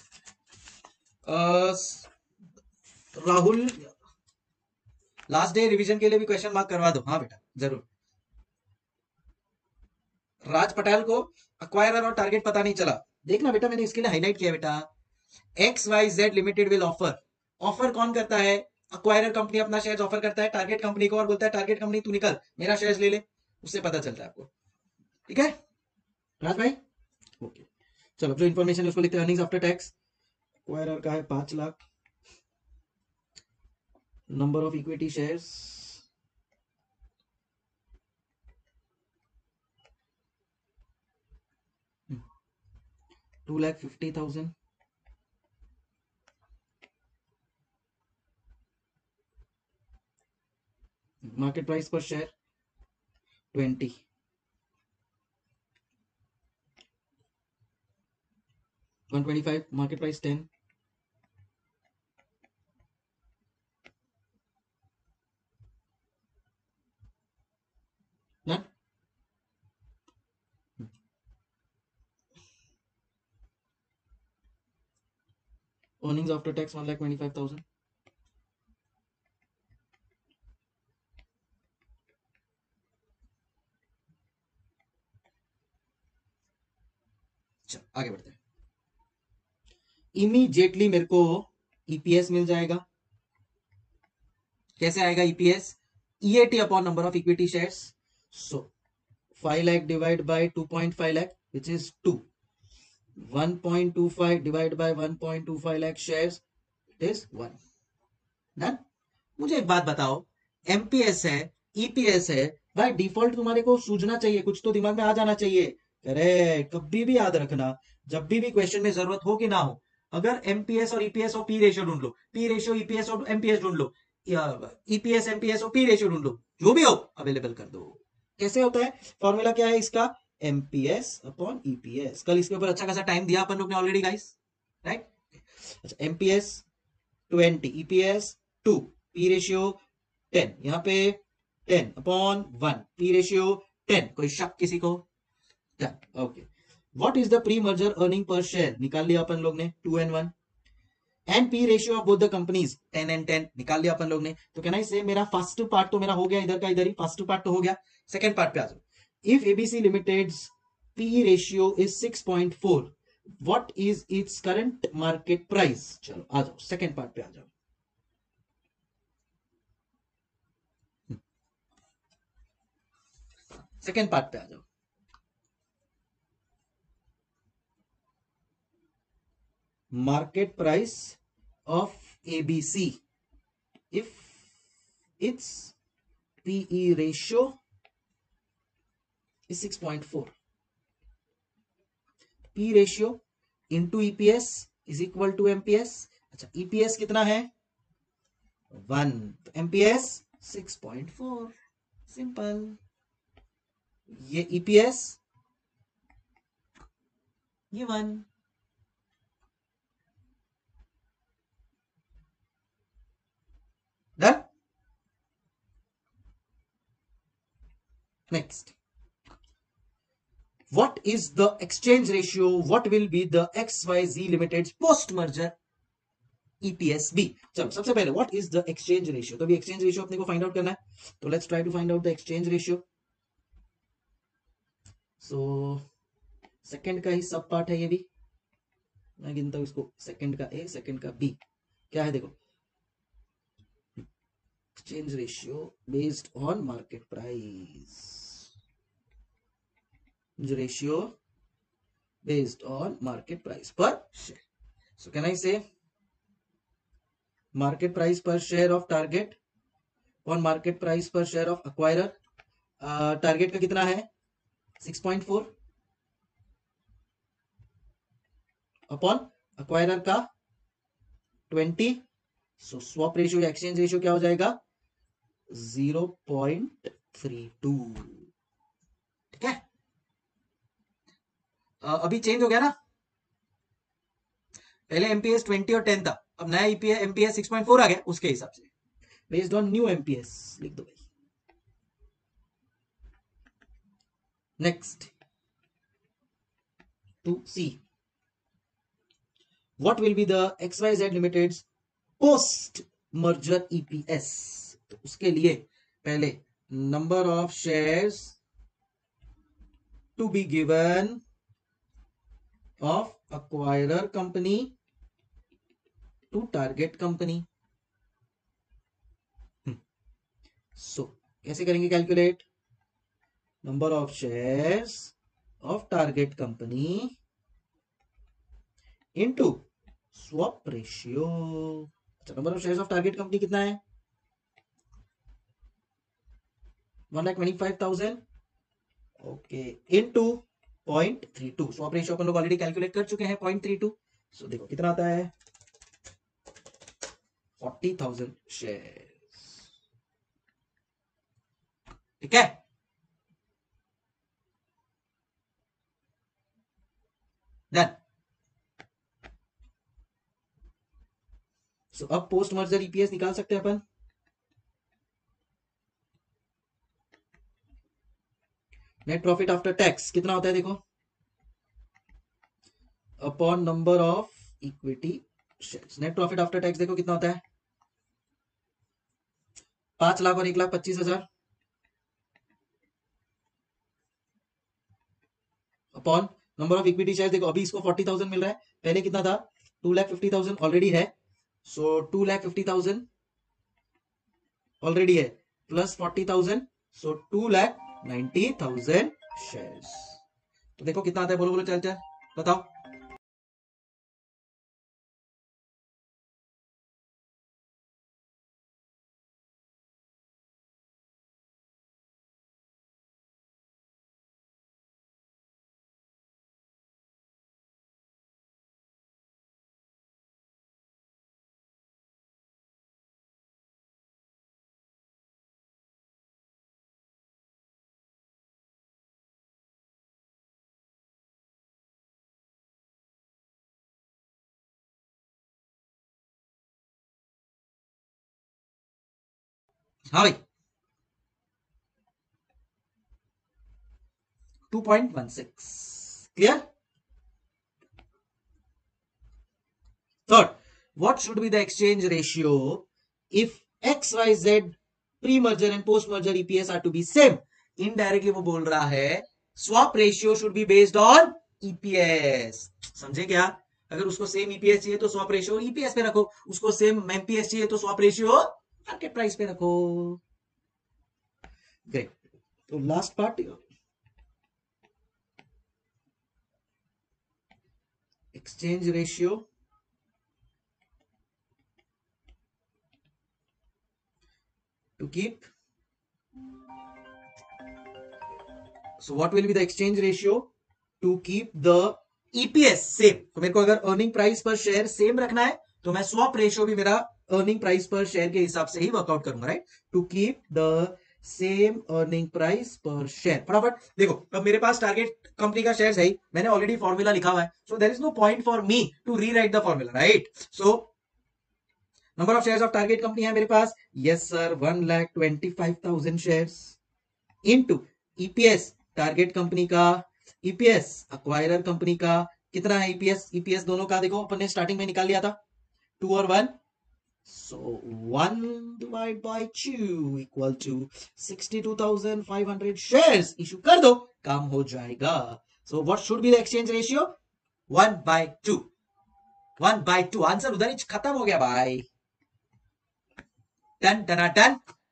राहुल लास्ट डे रिवीजन के लिए भी क्वेश्चन मार्क करवा दो। हाँ बेटा जरूर। राज पटेल को अक्वायरर और टारगेट पता नहीं चला। देखना बेटा मैंने इसके लिए हाईलाइट किया बेटा। X Y Z limited will offer. Offer कौन करता है? अक्वायरर कंपनी अपना शेयर ऑफर करता है टारगेट कंपनी को और बोलता है टारगेट कंपनी तू निकल मेरा शेयर ले ले। उससे पता चलता है आपको। ठीक है राज भाई? ओके चलो जो इन्फॉर्मेशन उसको लिखते हैं अर्निंग्स आफ्टर टैक्स। एक्वायरर का है पांच लाख। Number of equity shares two lakh fifty thousand. Market price पर share twenty. One twenty five market price ten. Done? Earnings after tax one lakh twenty-five thousand. चल आगे बढ़ते हैं। इमीडिएटली मेरे को ईपीएस मिल जाएगा। कैसे आएगा EPS? EAT upon number of equity shares. So five lakh divide by two point five lakh which is two. One point two five divide by one point two five lakh shares it is one. Done? मुझे एक बात बताओ, MPS है EPS है भाई, default तुम्हारे को सूझना चाहिए, कुछ तो दिमाग में आ जाना चाहिए। अरे कभी भी याद रखना, जब भी भी क्वेश्चन में जरूरत हो कि ना हो, अगर एमपीएस और ईपीएस और पी रेशियो ढूंढ लो, पी रेशियो ईपीएस और एमपीएस ढूंढ लो, ईपीएस एमपीएस और पी रेशियो ढूंढ लो, जो भी हो अवेलेबल कर दो। कैसे होता है? फॉर्मूला क्या है इसका? MPS upon EPS. कल इसके ऊपर अच्छा खासा टाइम दिया अपन लोग ने ऑलरेडी गाइस, राइट? अच्छा MPS twenty, EPS two, P ratio ten, यहाँ पे ten upon one, P ratio ten. कोई शक किसी को? Okay. What is the pre merger earning per share? निकाल लिया अपन लोग ने, two and one. And P ratio of both the companies ten and ten, निकाल लिया अपन लोग ने। तो कैन आई से मेरा फर्स्ट पार्ट तो मेरा हो गया, इधर का इधर ही फर्स्ट पार्ट तो हो गया। सेकंड पार्ट पे आ जाओ। If ABC limited P ratio is six point four, what is its current market price? चलो आ जाओ सेकंड पार्ट पे आ जाओ। सेकंड पार्ट पे आ जाओ। Market price of A B C if its P E ratio is six point four, P ratio into E P S is equal to M P S। अच्छा E P S कितना है? One, तो M P S six point four. Simple. ये E P S ये one. Done? Next. What is the exchange ratio? What will be the X Y Z Limited's post-merger E P S B? चलो सबसे पहले what is the exchange ratio? तो अभी exchange ratio अपने को find out करना है, तो let's try to find out the exchange ratio. So second का ही सब पार्ट है ये भी, मैं गिनता हूं इसको, सेकंड का ए, सेकंड का बी। क्या है देखो, exchange ratio based on market price. Ratio based on market price per share. So can I say market price per share of target on market price per share of acquirer? Target uh, का कितना है six point four upon acquirer का ट्वेंटी. So swap ratio या exchange ratio क्या हो जाएगा zero point three to. ठीक है. uh, अभी चेंज हो गया ना. पहले एमपीएस ट्वेंटी और टेन था, अब नया EPS MPS six point four आ गया. उसके हिसाब से बेस्ड ऑन न्यू एमपीएस लिख दो भाई. Next to see what will be the XYZ limited's post merger EPS. तो उसके लिए पहले number of shares to be given of acquirer company to target company. So कैसे करेंगे calculate number of shares of target company into swap ratio. अच्छा, number of shares of target company कितना है one lakh twenty five thousand. Okay, into point three two. Swap ratio अपन लोग already calculate कर चुके हैं पॉइंट थ्री टू. सो देखो कितना आता है फोर्टी थाउजेंड शेयर्स. ठीक है. डन. सो अब पोस्ट मर्जर ईपीएस निकाल सकते हैं अपन. नेट प्रॉफिट आफ्टर टैक्स कितना होता है देखो upon number of equity shares. Net profit after tax देखो कितना होता है पांच लाख और एक लाख पच्चीस हजार upon number of equity share. देखो अभी इसको फोर्टी थाउजेंड मिल रहा है, पहले कितना था two lakh fifty thousand already है. So two lakh fifty thousand already है plus forty thousand. So two lakh ninety thousand shares. तो देखो कितना आता है बोलो बोलो चल चल बताओ. हाँ भाई two point one six. Clear. Third, what should be the exchange ratio if X Y Z pre merger and post merger EPS are to be same. Indirectly वो बोल रहा है swap ratio should be based on EPS. समझे क्या. अगर उसको same EPS चाहिए तो स्वैप रेशियो ईपीएस पे रखो, उसको सेम एमपीएस चाहिए तो स्वैप रेशियो मार्केट प्राइस पे रखो. ग्रेट. तो last part exchange ratio to keep. So what will be the exchange ratio to keep the EPS same. तो मेरे को अगर अर्निंग प्राइस पर शेयर सेम रखना है तो मैं स्वैप रेशियो भी मेरा अर्निंग प्राइस पर शेयर के हिसाब से ही वर्कआउट करूंगा. Right. To keep the same earning price पर शेयर. फटाफट देखो अब मेरे पास टारगेट कंपनी का शेयर है ही, मैंने ऑलरेडी फॉर्मूला लिखा हुआ है. So there is no point for me to rewrite the formula. Right. So number of shares of target company है मेरे पास yes sir one lakh twenty five thousand shares into EPS target company का, EPS acquirer company का कितना है. EPS EPS दोनों का देखो अपन ने स्टार्टिंग में निकाल लिया था टू और one. So one divided by two equal to sixty-two thousand five hundred shares. Issue कर दो काम हो जाएगा. So what should be the exchange ratio? one by two. one by two. Answer उधर ही खत्म हो गया भाई. टन टना टन.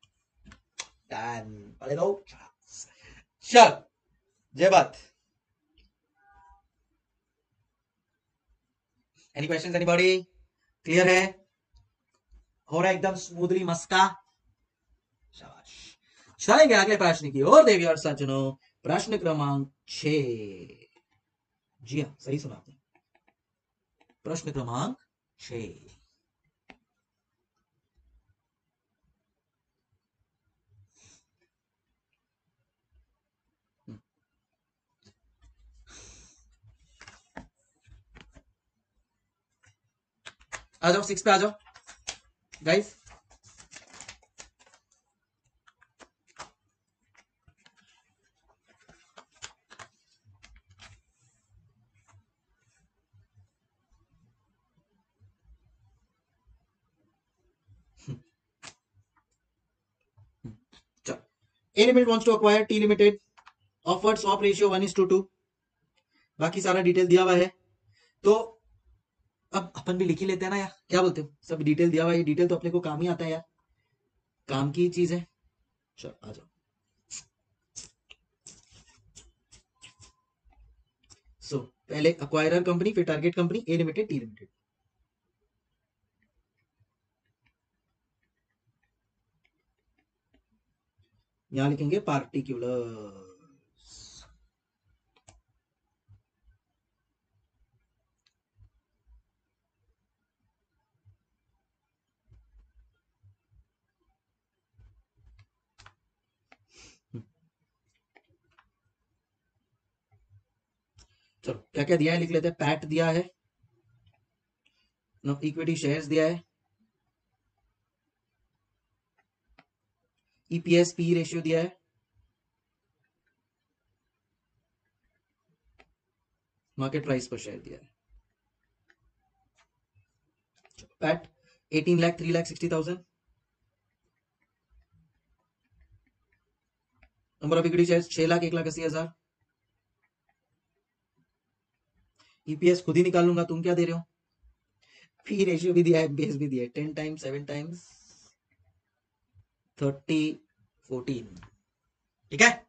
डन पढ़े दो। चल जय बात। Any questions anybody? क्लियर है? हो रहा है एकदम स्मूथली मस्का। शाबाश। चलेंगे अगले प्रश्न की ओर देवी और सज्जनों। प्रश्न क्रमांक छह। जी हाँ सही सुना आपने। प्रश्न क्रमांक छह। आ जाओ सिक्स पे आ जाओ guys. A limited wants to acquire T limited, offered swap ratio one is to two. बाकी सारा डिटेल दिया हुआ है, तो अब अपन भी लिख ही लेते हैं ना यार, क्या बोलते हो? सब डिटेल दिया हुआ है, डिटेल तो अपने को काम ही आता है यार, काम की चीज है। चलो आ जाओ। सो so, पहले अक्वायरर कंपनी, फिर target company, A limited, T limited. यहां लिखेंगे पार्टिकुलर। चलो क्या क्या दिया है लिख लेते हैं। पैट दिया है, नो इक्विटी शेयर्स दिया है, ईपीएस पी रेशियो दिया है, मार्केट प्राइस पर शेयर दिया है। PAT eighteen lakh three lakh sixty thousand. Number of equity shares छह लाख एक लाख अस्सी हजार। ईपीएस खुद ही निकाल लूंगा, तुम क्या दे रहे हो? पी रेशियो भी दिया है, बेस भी दिया है, ten times, seven times, thirty, fourteen. ठीक है।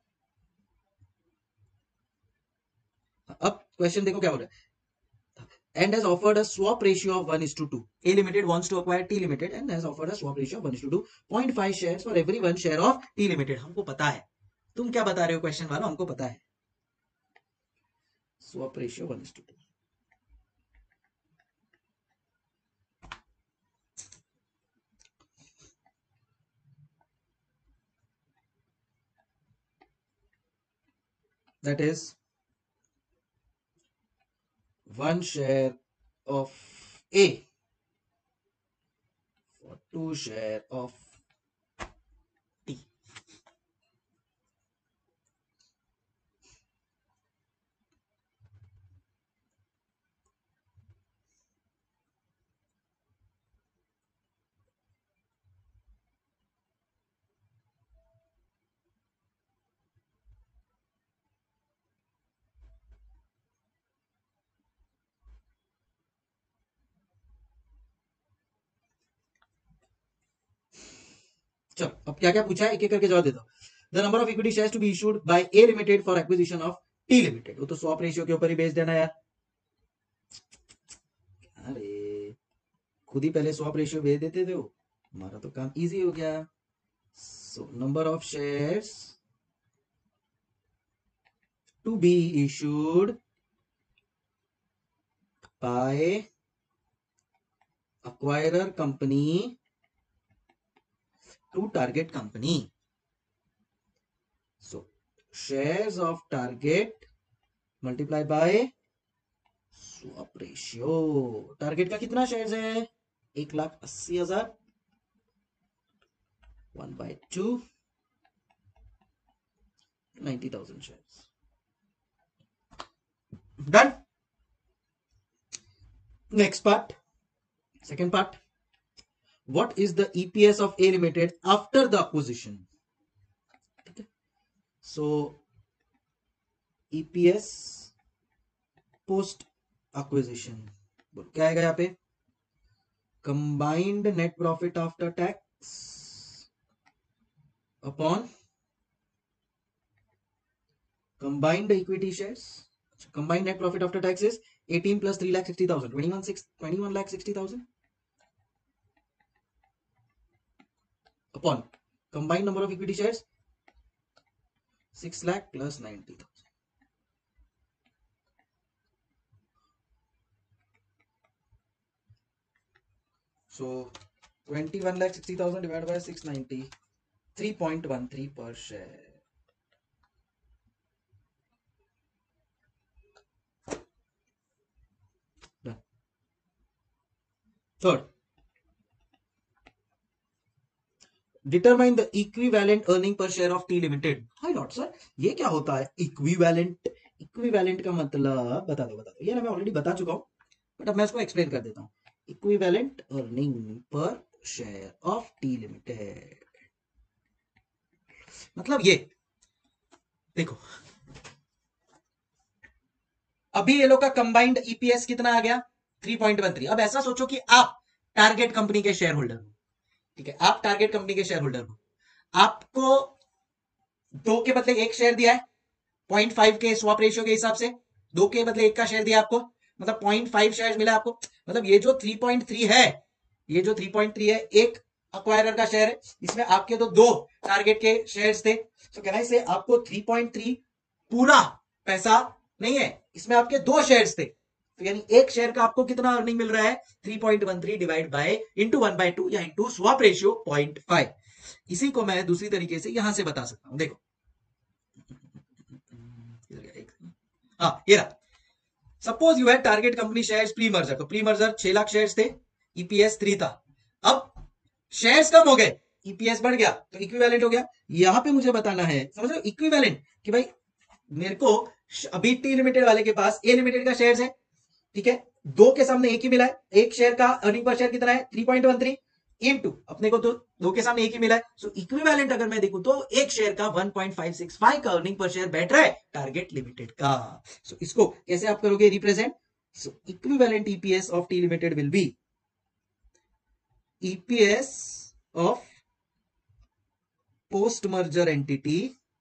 अब क्वेश्चन देखो क्या बोल रहा है। And has offered a swap ratio of one is to two. A limited wants to acquire T limited and has offered a swap ratio of one is to two. zero point five shares for every one share of T limited. हमको पता है, तुम क्या बता रहे हो question वालों, हमको पता है। Swap ratio one is to two. That is one share of A for two share of T. चलो अब क्या क्या पूछा है एक एक करके जवाब देता हूं। The number of equity shares to be issued by A limited for acquisition of T limited. वो तो स्वैप रेशियो के ऊपर ही बेस देना यार। अरे खुद ही पहले स्वैप रेशियो भेज देते थे, वो हमारा तो काम इजी हो गया। So number of shares to be issued by acquirer company to target company. So shares of target multiply by swap ratio. Target का कितना शेयर्स है? एक लाख अस्सी हजार। One by two, ninety thousand shares. Done. Next part, second part. What is the E P S of A Limited after the acquisition? Okay. So E P S post acquisition क्या आएगा यहाँ पे? Combined net profit after tax upon combined equity shares. So combined net profit after tax is eighteen plus three lakh sixty thousand, twenty-one six twenty-one lakh sixty thousand upon combined number of equity shares six lakh plus ninety thousand. So twenty-one lakh sixty thousand divided by six ninety, three point one three per share. Done. Third, determine the equivalent earning per share of T Limited. Hi not sir, ये क्या होता है equivalent? equivalent का मतलब बता दो बता दो ये ना मैं ऑलरेडी बता चुका हूं, बट अब मैं इसको एक्सप्लेन कर देता हूं. equivalent earning per share of T Limited मतलब ये देखो, अभी ये लोग का कंबाइंड ईपीएस कितना आ गया थ्री पॉइंट वन थ्री. अब ऐसा सोचो कि आप टारगेट कंपनी के शेयर होल्डर हो, ठीक है, आप टारगेट कंपनी के शेयर होल्डर हो, आपको दो के बदले एक शेयर दिया है पॉइंट फाइव के स्वैप रेशियो के हिसाब से, दो के बदले एक का शेयर दिया आपको, मतलब पॉइंट फाइव शेयर मिला आपको. मतलब ये जो थ्री पॉइंट थ्री है, ये जो थ्री पॉइंट थ्री है एक अक्वायरर का शेयर है, इसमें आपके तो दो टारगेट के शेयर्स थे. सो कैन आई से आपको थ्री पॉइंट थ्री पूरा पैसा नहीं है, इसमें आपके दो शेयर्स थे, तो यानी एक शेयर का आपको कितना अर्निंग मिल रहा है three point one three divide by into one by two या into swap ratio point five. इसी को मैं दूसरी तरीके से यहां से बता सकता हूं. देखो हाँ ये रहा, suppose you had target company shares pre merger, तो प्री मर्जर छह लाख शेयर्स थे, ईपीएस थ्री था. अब शेयर्स कम हो गए, ईपीएस बढ़ गया, तो इक्विवेलेंट हो गया. यहां पे मुझे बताना है, समझ रहे हो, इक्विवेलेंट कि भाई मेरे को अभी टी लिमिटेड वाले के पास ए लिमिटेड का शेयर्स है, ठीक है, दो के सामने एक ही मिला है, एक शेयर का अर्निंग पर शेयर कितना है three point one three into अपने को तो दो के सामने एक ही मिला है. सो इक्विवेलेंट अगर मैं देखूं तो एक शेयर का one point five six five का अर्निंग पर शेयर बैठ रहा है टारगेट लिमिटेड का. सो so, इसको कैसे आप करोगे represent? So equivalent EPS of T limited will be EPS of post merger entity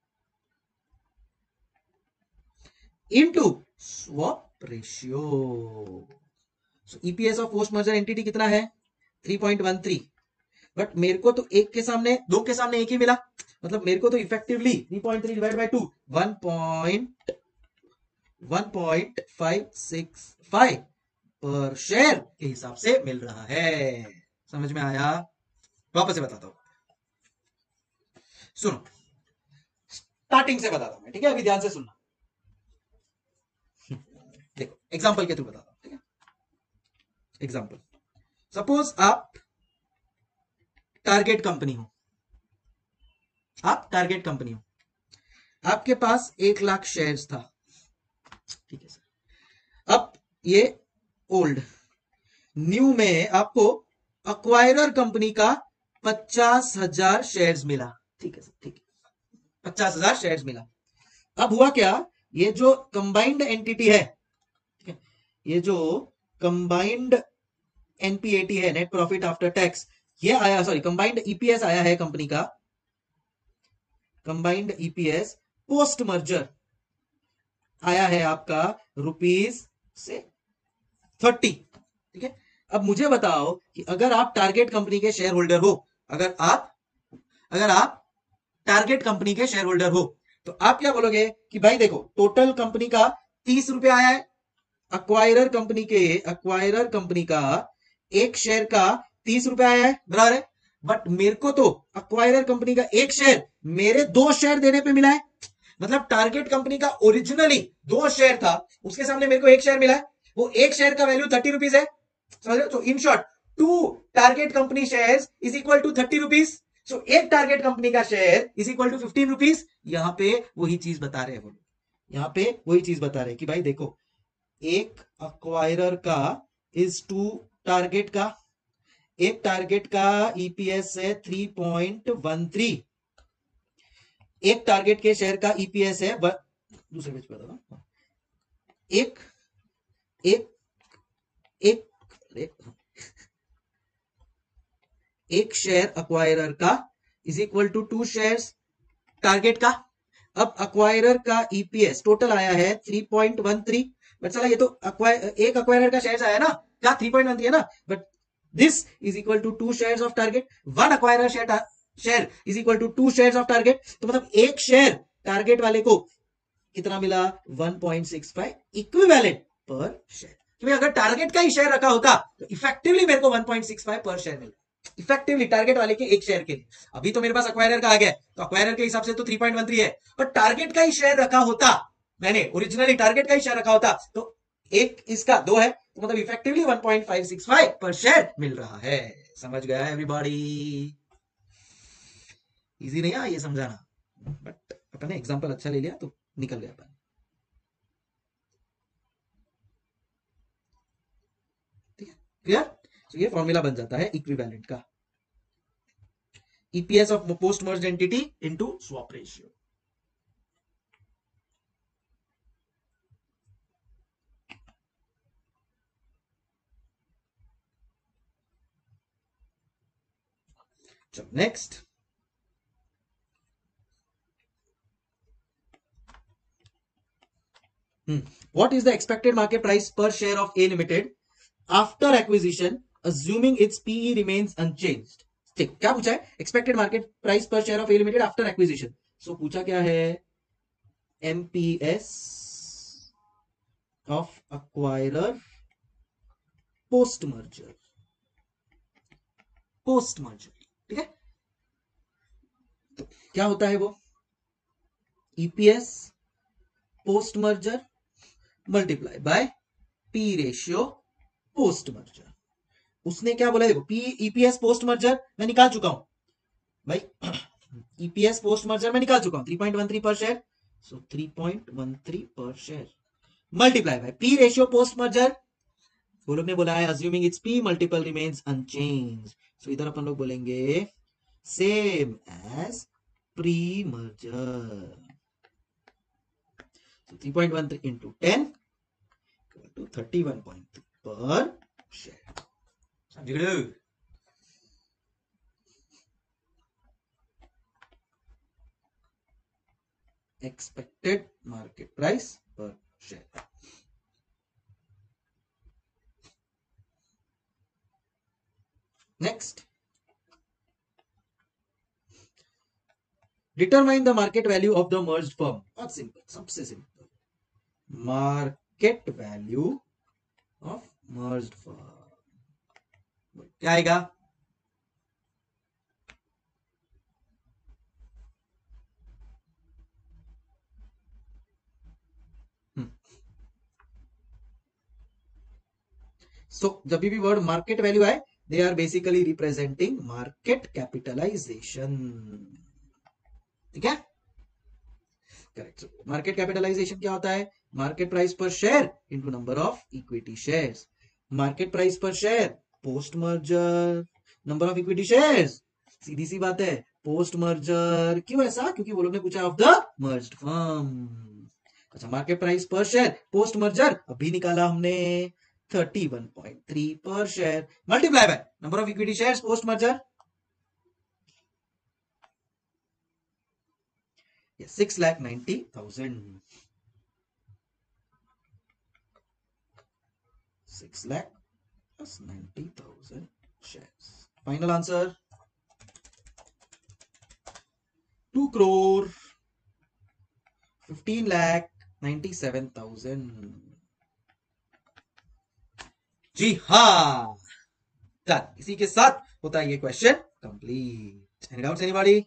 into swap ratio. So EPS of post merger entity कितना है three point one three, but मेरे को तो एक के सामने दो के सामने एक ही मिला, मतलब मेरे को तो effectively three point three divide by two one point one point five six five per share के हिसाब से मिल रहा है. समझ में आया? वापस से बताता हूं, सुनो, स्टार्टिंग से बताता हूं मैं, ठीक है, अभी ध्यान से सुनना. देखो एग्जांपल के थ्रू बताता हूं, ठीक है. एग्जांपल, सपोज आप टारगेट कंपनी हो, आप टारगेट कंपनी हो, आपके पास एक लाख शेयर्स था, ठीक है सर. अब ये ओल्ड न्यू में आपको अक्वायरर कंपनी का पचास हजार शेयर्स मिला, ठीक है सर, ठीक है, पचास हजार शेयर्स मिला. अब हुआ क्या, ये जो कंबाइंड एंटिटी है, ठीक है, ये जो कंबाइंड एनपीएटी है, नेट प्रॉफिट आफ्टर टैक्स, ये आया, सॉरी कंबाइंड ईपीएस आया है कंपनी का, कंबाइंड ईपीएस पोस्ट मर्जर आया है आपका रुपीज से थर्टी, ठीक है. अब मुझे बताओ कि अगर आप टारगेट कंपनी के शेयर होल्डर हो, अगर आप अगर आप टारगेट कंपनी के शेयर होल्डर हो, तो आप क्या बोलोगे कि भाई देखो टोटल कंपनी का तीस रुपए आया है, अक्वायरर कंपनी के अक्वायरर कंपनी का एक शेयर का तीस रुपए आया है, बराबर है, बट मेरे को तो अक्वायरर कंपनी का एक शेयर मेरे दो शेयर देने पे मिला है. मतलब टारगेट कंपनी का ओरिजिनली दो शेयर था, उसके सामने मेरे को एक शेयर मिला है, वो एक शेयर का वैल्यू थर्टी रुपीज है, समझ रहे हो. तो in short two target company shares is equal to thirty rupees. So एक टारगेट कंपनी का share is equal to fifteen rupees. यहां पे वही चीज बता रहे हैं वो लोग, यहां पे वही चीज बता रहे हैं कि भाई देखो एक अक्वायरर का इज टू टारगेट का, एक टारगेट का ईपीएस है थ्री पॉइंट वन थ्री, एक टारगेट के शेयर का ईपीएस है ब... दूसरे पेज पे बताओ, एक एक एक एक, एक शेयर अक्वायरर का is equal to two shares target का। अब अक्वायरर का ईपीएस टोटल आया है three point one three, but चला ये तो अक्वायर एक अक्वायरर का शेयर्स आया ना, क्या थ्री पॉइंट वन थ्री है ना, but this is equal to two shares of target. One acquirer share share is equal to two shares of target, तो मतलब एक शेयर टारगेट वाले को कितना मिला, one point six five equivalent per share. क्योंकि अगर टारगेट का ही शेयर रखा होता तो इफेक्टिवली मेरे को one point six five per share मिल, इफेक्टिवली टारगेट वाले के एक शेयर के लिए। अभी तो मेरे पास अक्वायरर का आ गया, तो अक्वायरर के हिसाब से तो थ्री पॉइंट वन थ्री है, पर टारगेट का ही शेयर रखा होता, मैंने ओरिजिनली टारगेट का ही शेयर रखा होता, तो एक इसका दो है, तो मतलब effectively one point five six five per share मिल रहा है। समझ गया एवरीबॉडी? इजी नहीं है ये समझाना, बट अपन ने एग्जांपल अच्छा ले लिया तो निकल गया अपन। ठीक है, क्लियर? तो ये फॉर्मूला बन जाता है इक्विवेलेंट का, EPS of post merge entity into swap ratio. चलो next, Hmm. What is the expected market price per share of A Limited after acquisition, assuming its P E remains unchanged? ठीक, क्या पूछा है? Expected market price पर share of A limited after acquisition. So पूछा क्या है, MPS of acquirer post merger, post merger, ठीक है। तो क्या होता है वो, EPS post merger multiply by P ratio post merger. उसने क्या बोला, देखो पी ईपीएस पोस्ट मर्जर मैं निकाल चुका हूं भाई, ईपीएस पोस्ट मर्जर मैं निकाल चुका हूं three point one three per share, so three point one three per share multiply by P ratio post merger. वो लोग ने बोला है assuming its P multiple remains unchanged, so इधर अपन लोग बोलेंगे same as pre merger, so three point one three into ten equal to thirty-one point three per share. समझ गए? Expected market price per share. Next, determine the market value of the merged firm. बहुत simple, सबसे simple, market value of merged firm क्या आएगा, सो so, जब भी word market value आए, they are basically representing market capitalization, ठीक है, correct. Market capitalization क्या होता है, मार्केट प्राइस पर share into number of equity shares. Market price पर share post merger number of equity shares, सीधी सी बात है, पोस्ट मर्जर। क्यों ऐसा, क्योंकि वो लोग ने पूछा ऑफ द मर्ज्ड फर्म। अच्छा, मार्केट प्राइस पर शेयर पोस्ट मर्जर अभी निकाला हमने thirty one point three per share multiply by number of equity shares post merger, six lakh ninety thousand, six lakh plus ninety thousand shares. Final answer two crore fifteen lakh ninety-seven thousand. जी हाँ, done. इसी के साथ होता है ये question complete. Any doubts anybody?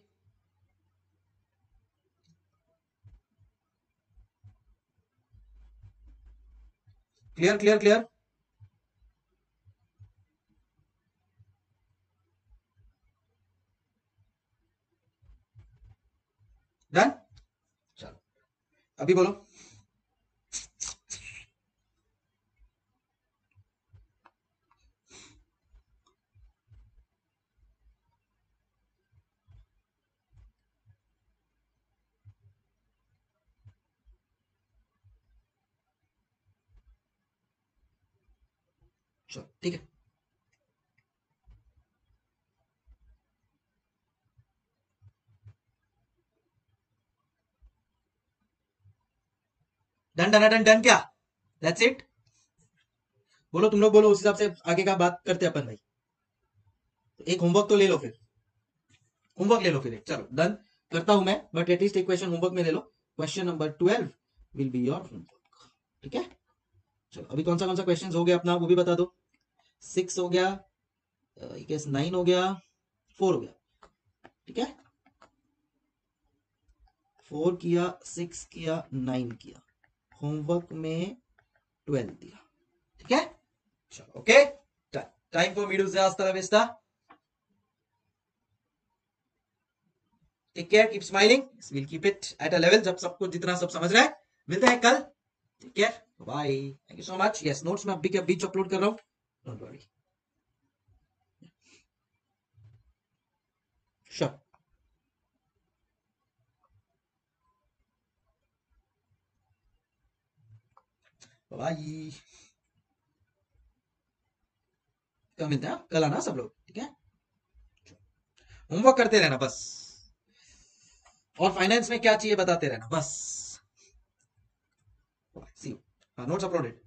Clear clear clear, done. चलो अभी बोलो, चलो ठीक है। डन डन डन डन क्या? That's it. बोलो तुम लोग, बोलो उस हिसाब से आगे का बात करते अपन भाई। एक होमवर्क तो ले लो फिर, होमवर्क ले लो फिर एक, चलो डन करता हूं मैं, बट एटलीस्ट एक क्वेश्चन होमवर्क में ले लो। Question number twelve will be your homework, ठीक है। चलो अभी कौन सा कौन सा क्वेश्चन हो गया अपना वो भी बता दो। सिक्स हो गया, गेस नाइन हो गया, फोर हो गया, ठीक है। फोर किया, सिक्स किया, नाइन किया, होमवर्क में ट्वेल्व दिया, ठीक है। चलो ओके, टाइम फॉर मीडू से हasta la vista, take care, keep smiling, will keep it at a level जब सब कुछ जितना सब समझ रहा है। मिलते हैं कल, take care, bye, thank you so much. Yes notes में अभी के बीच अपलोड कर रहा हूँ, डोंट वरी, श्योर, बाय। कल मिलते हैं, कल आना सब लोग, ठीक है। होमवर्क करते रहना बस, और फाइनेंस में क्या चाहिए बताते रहना बस। See you, notes uploaded.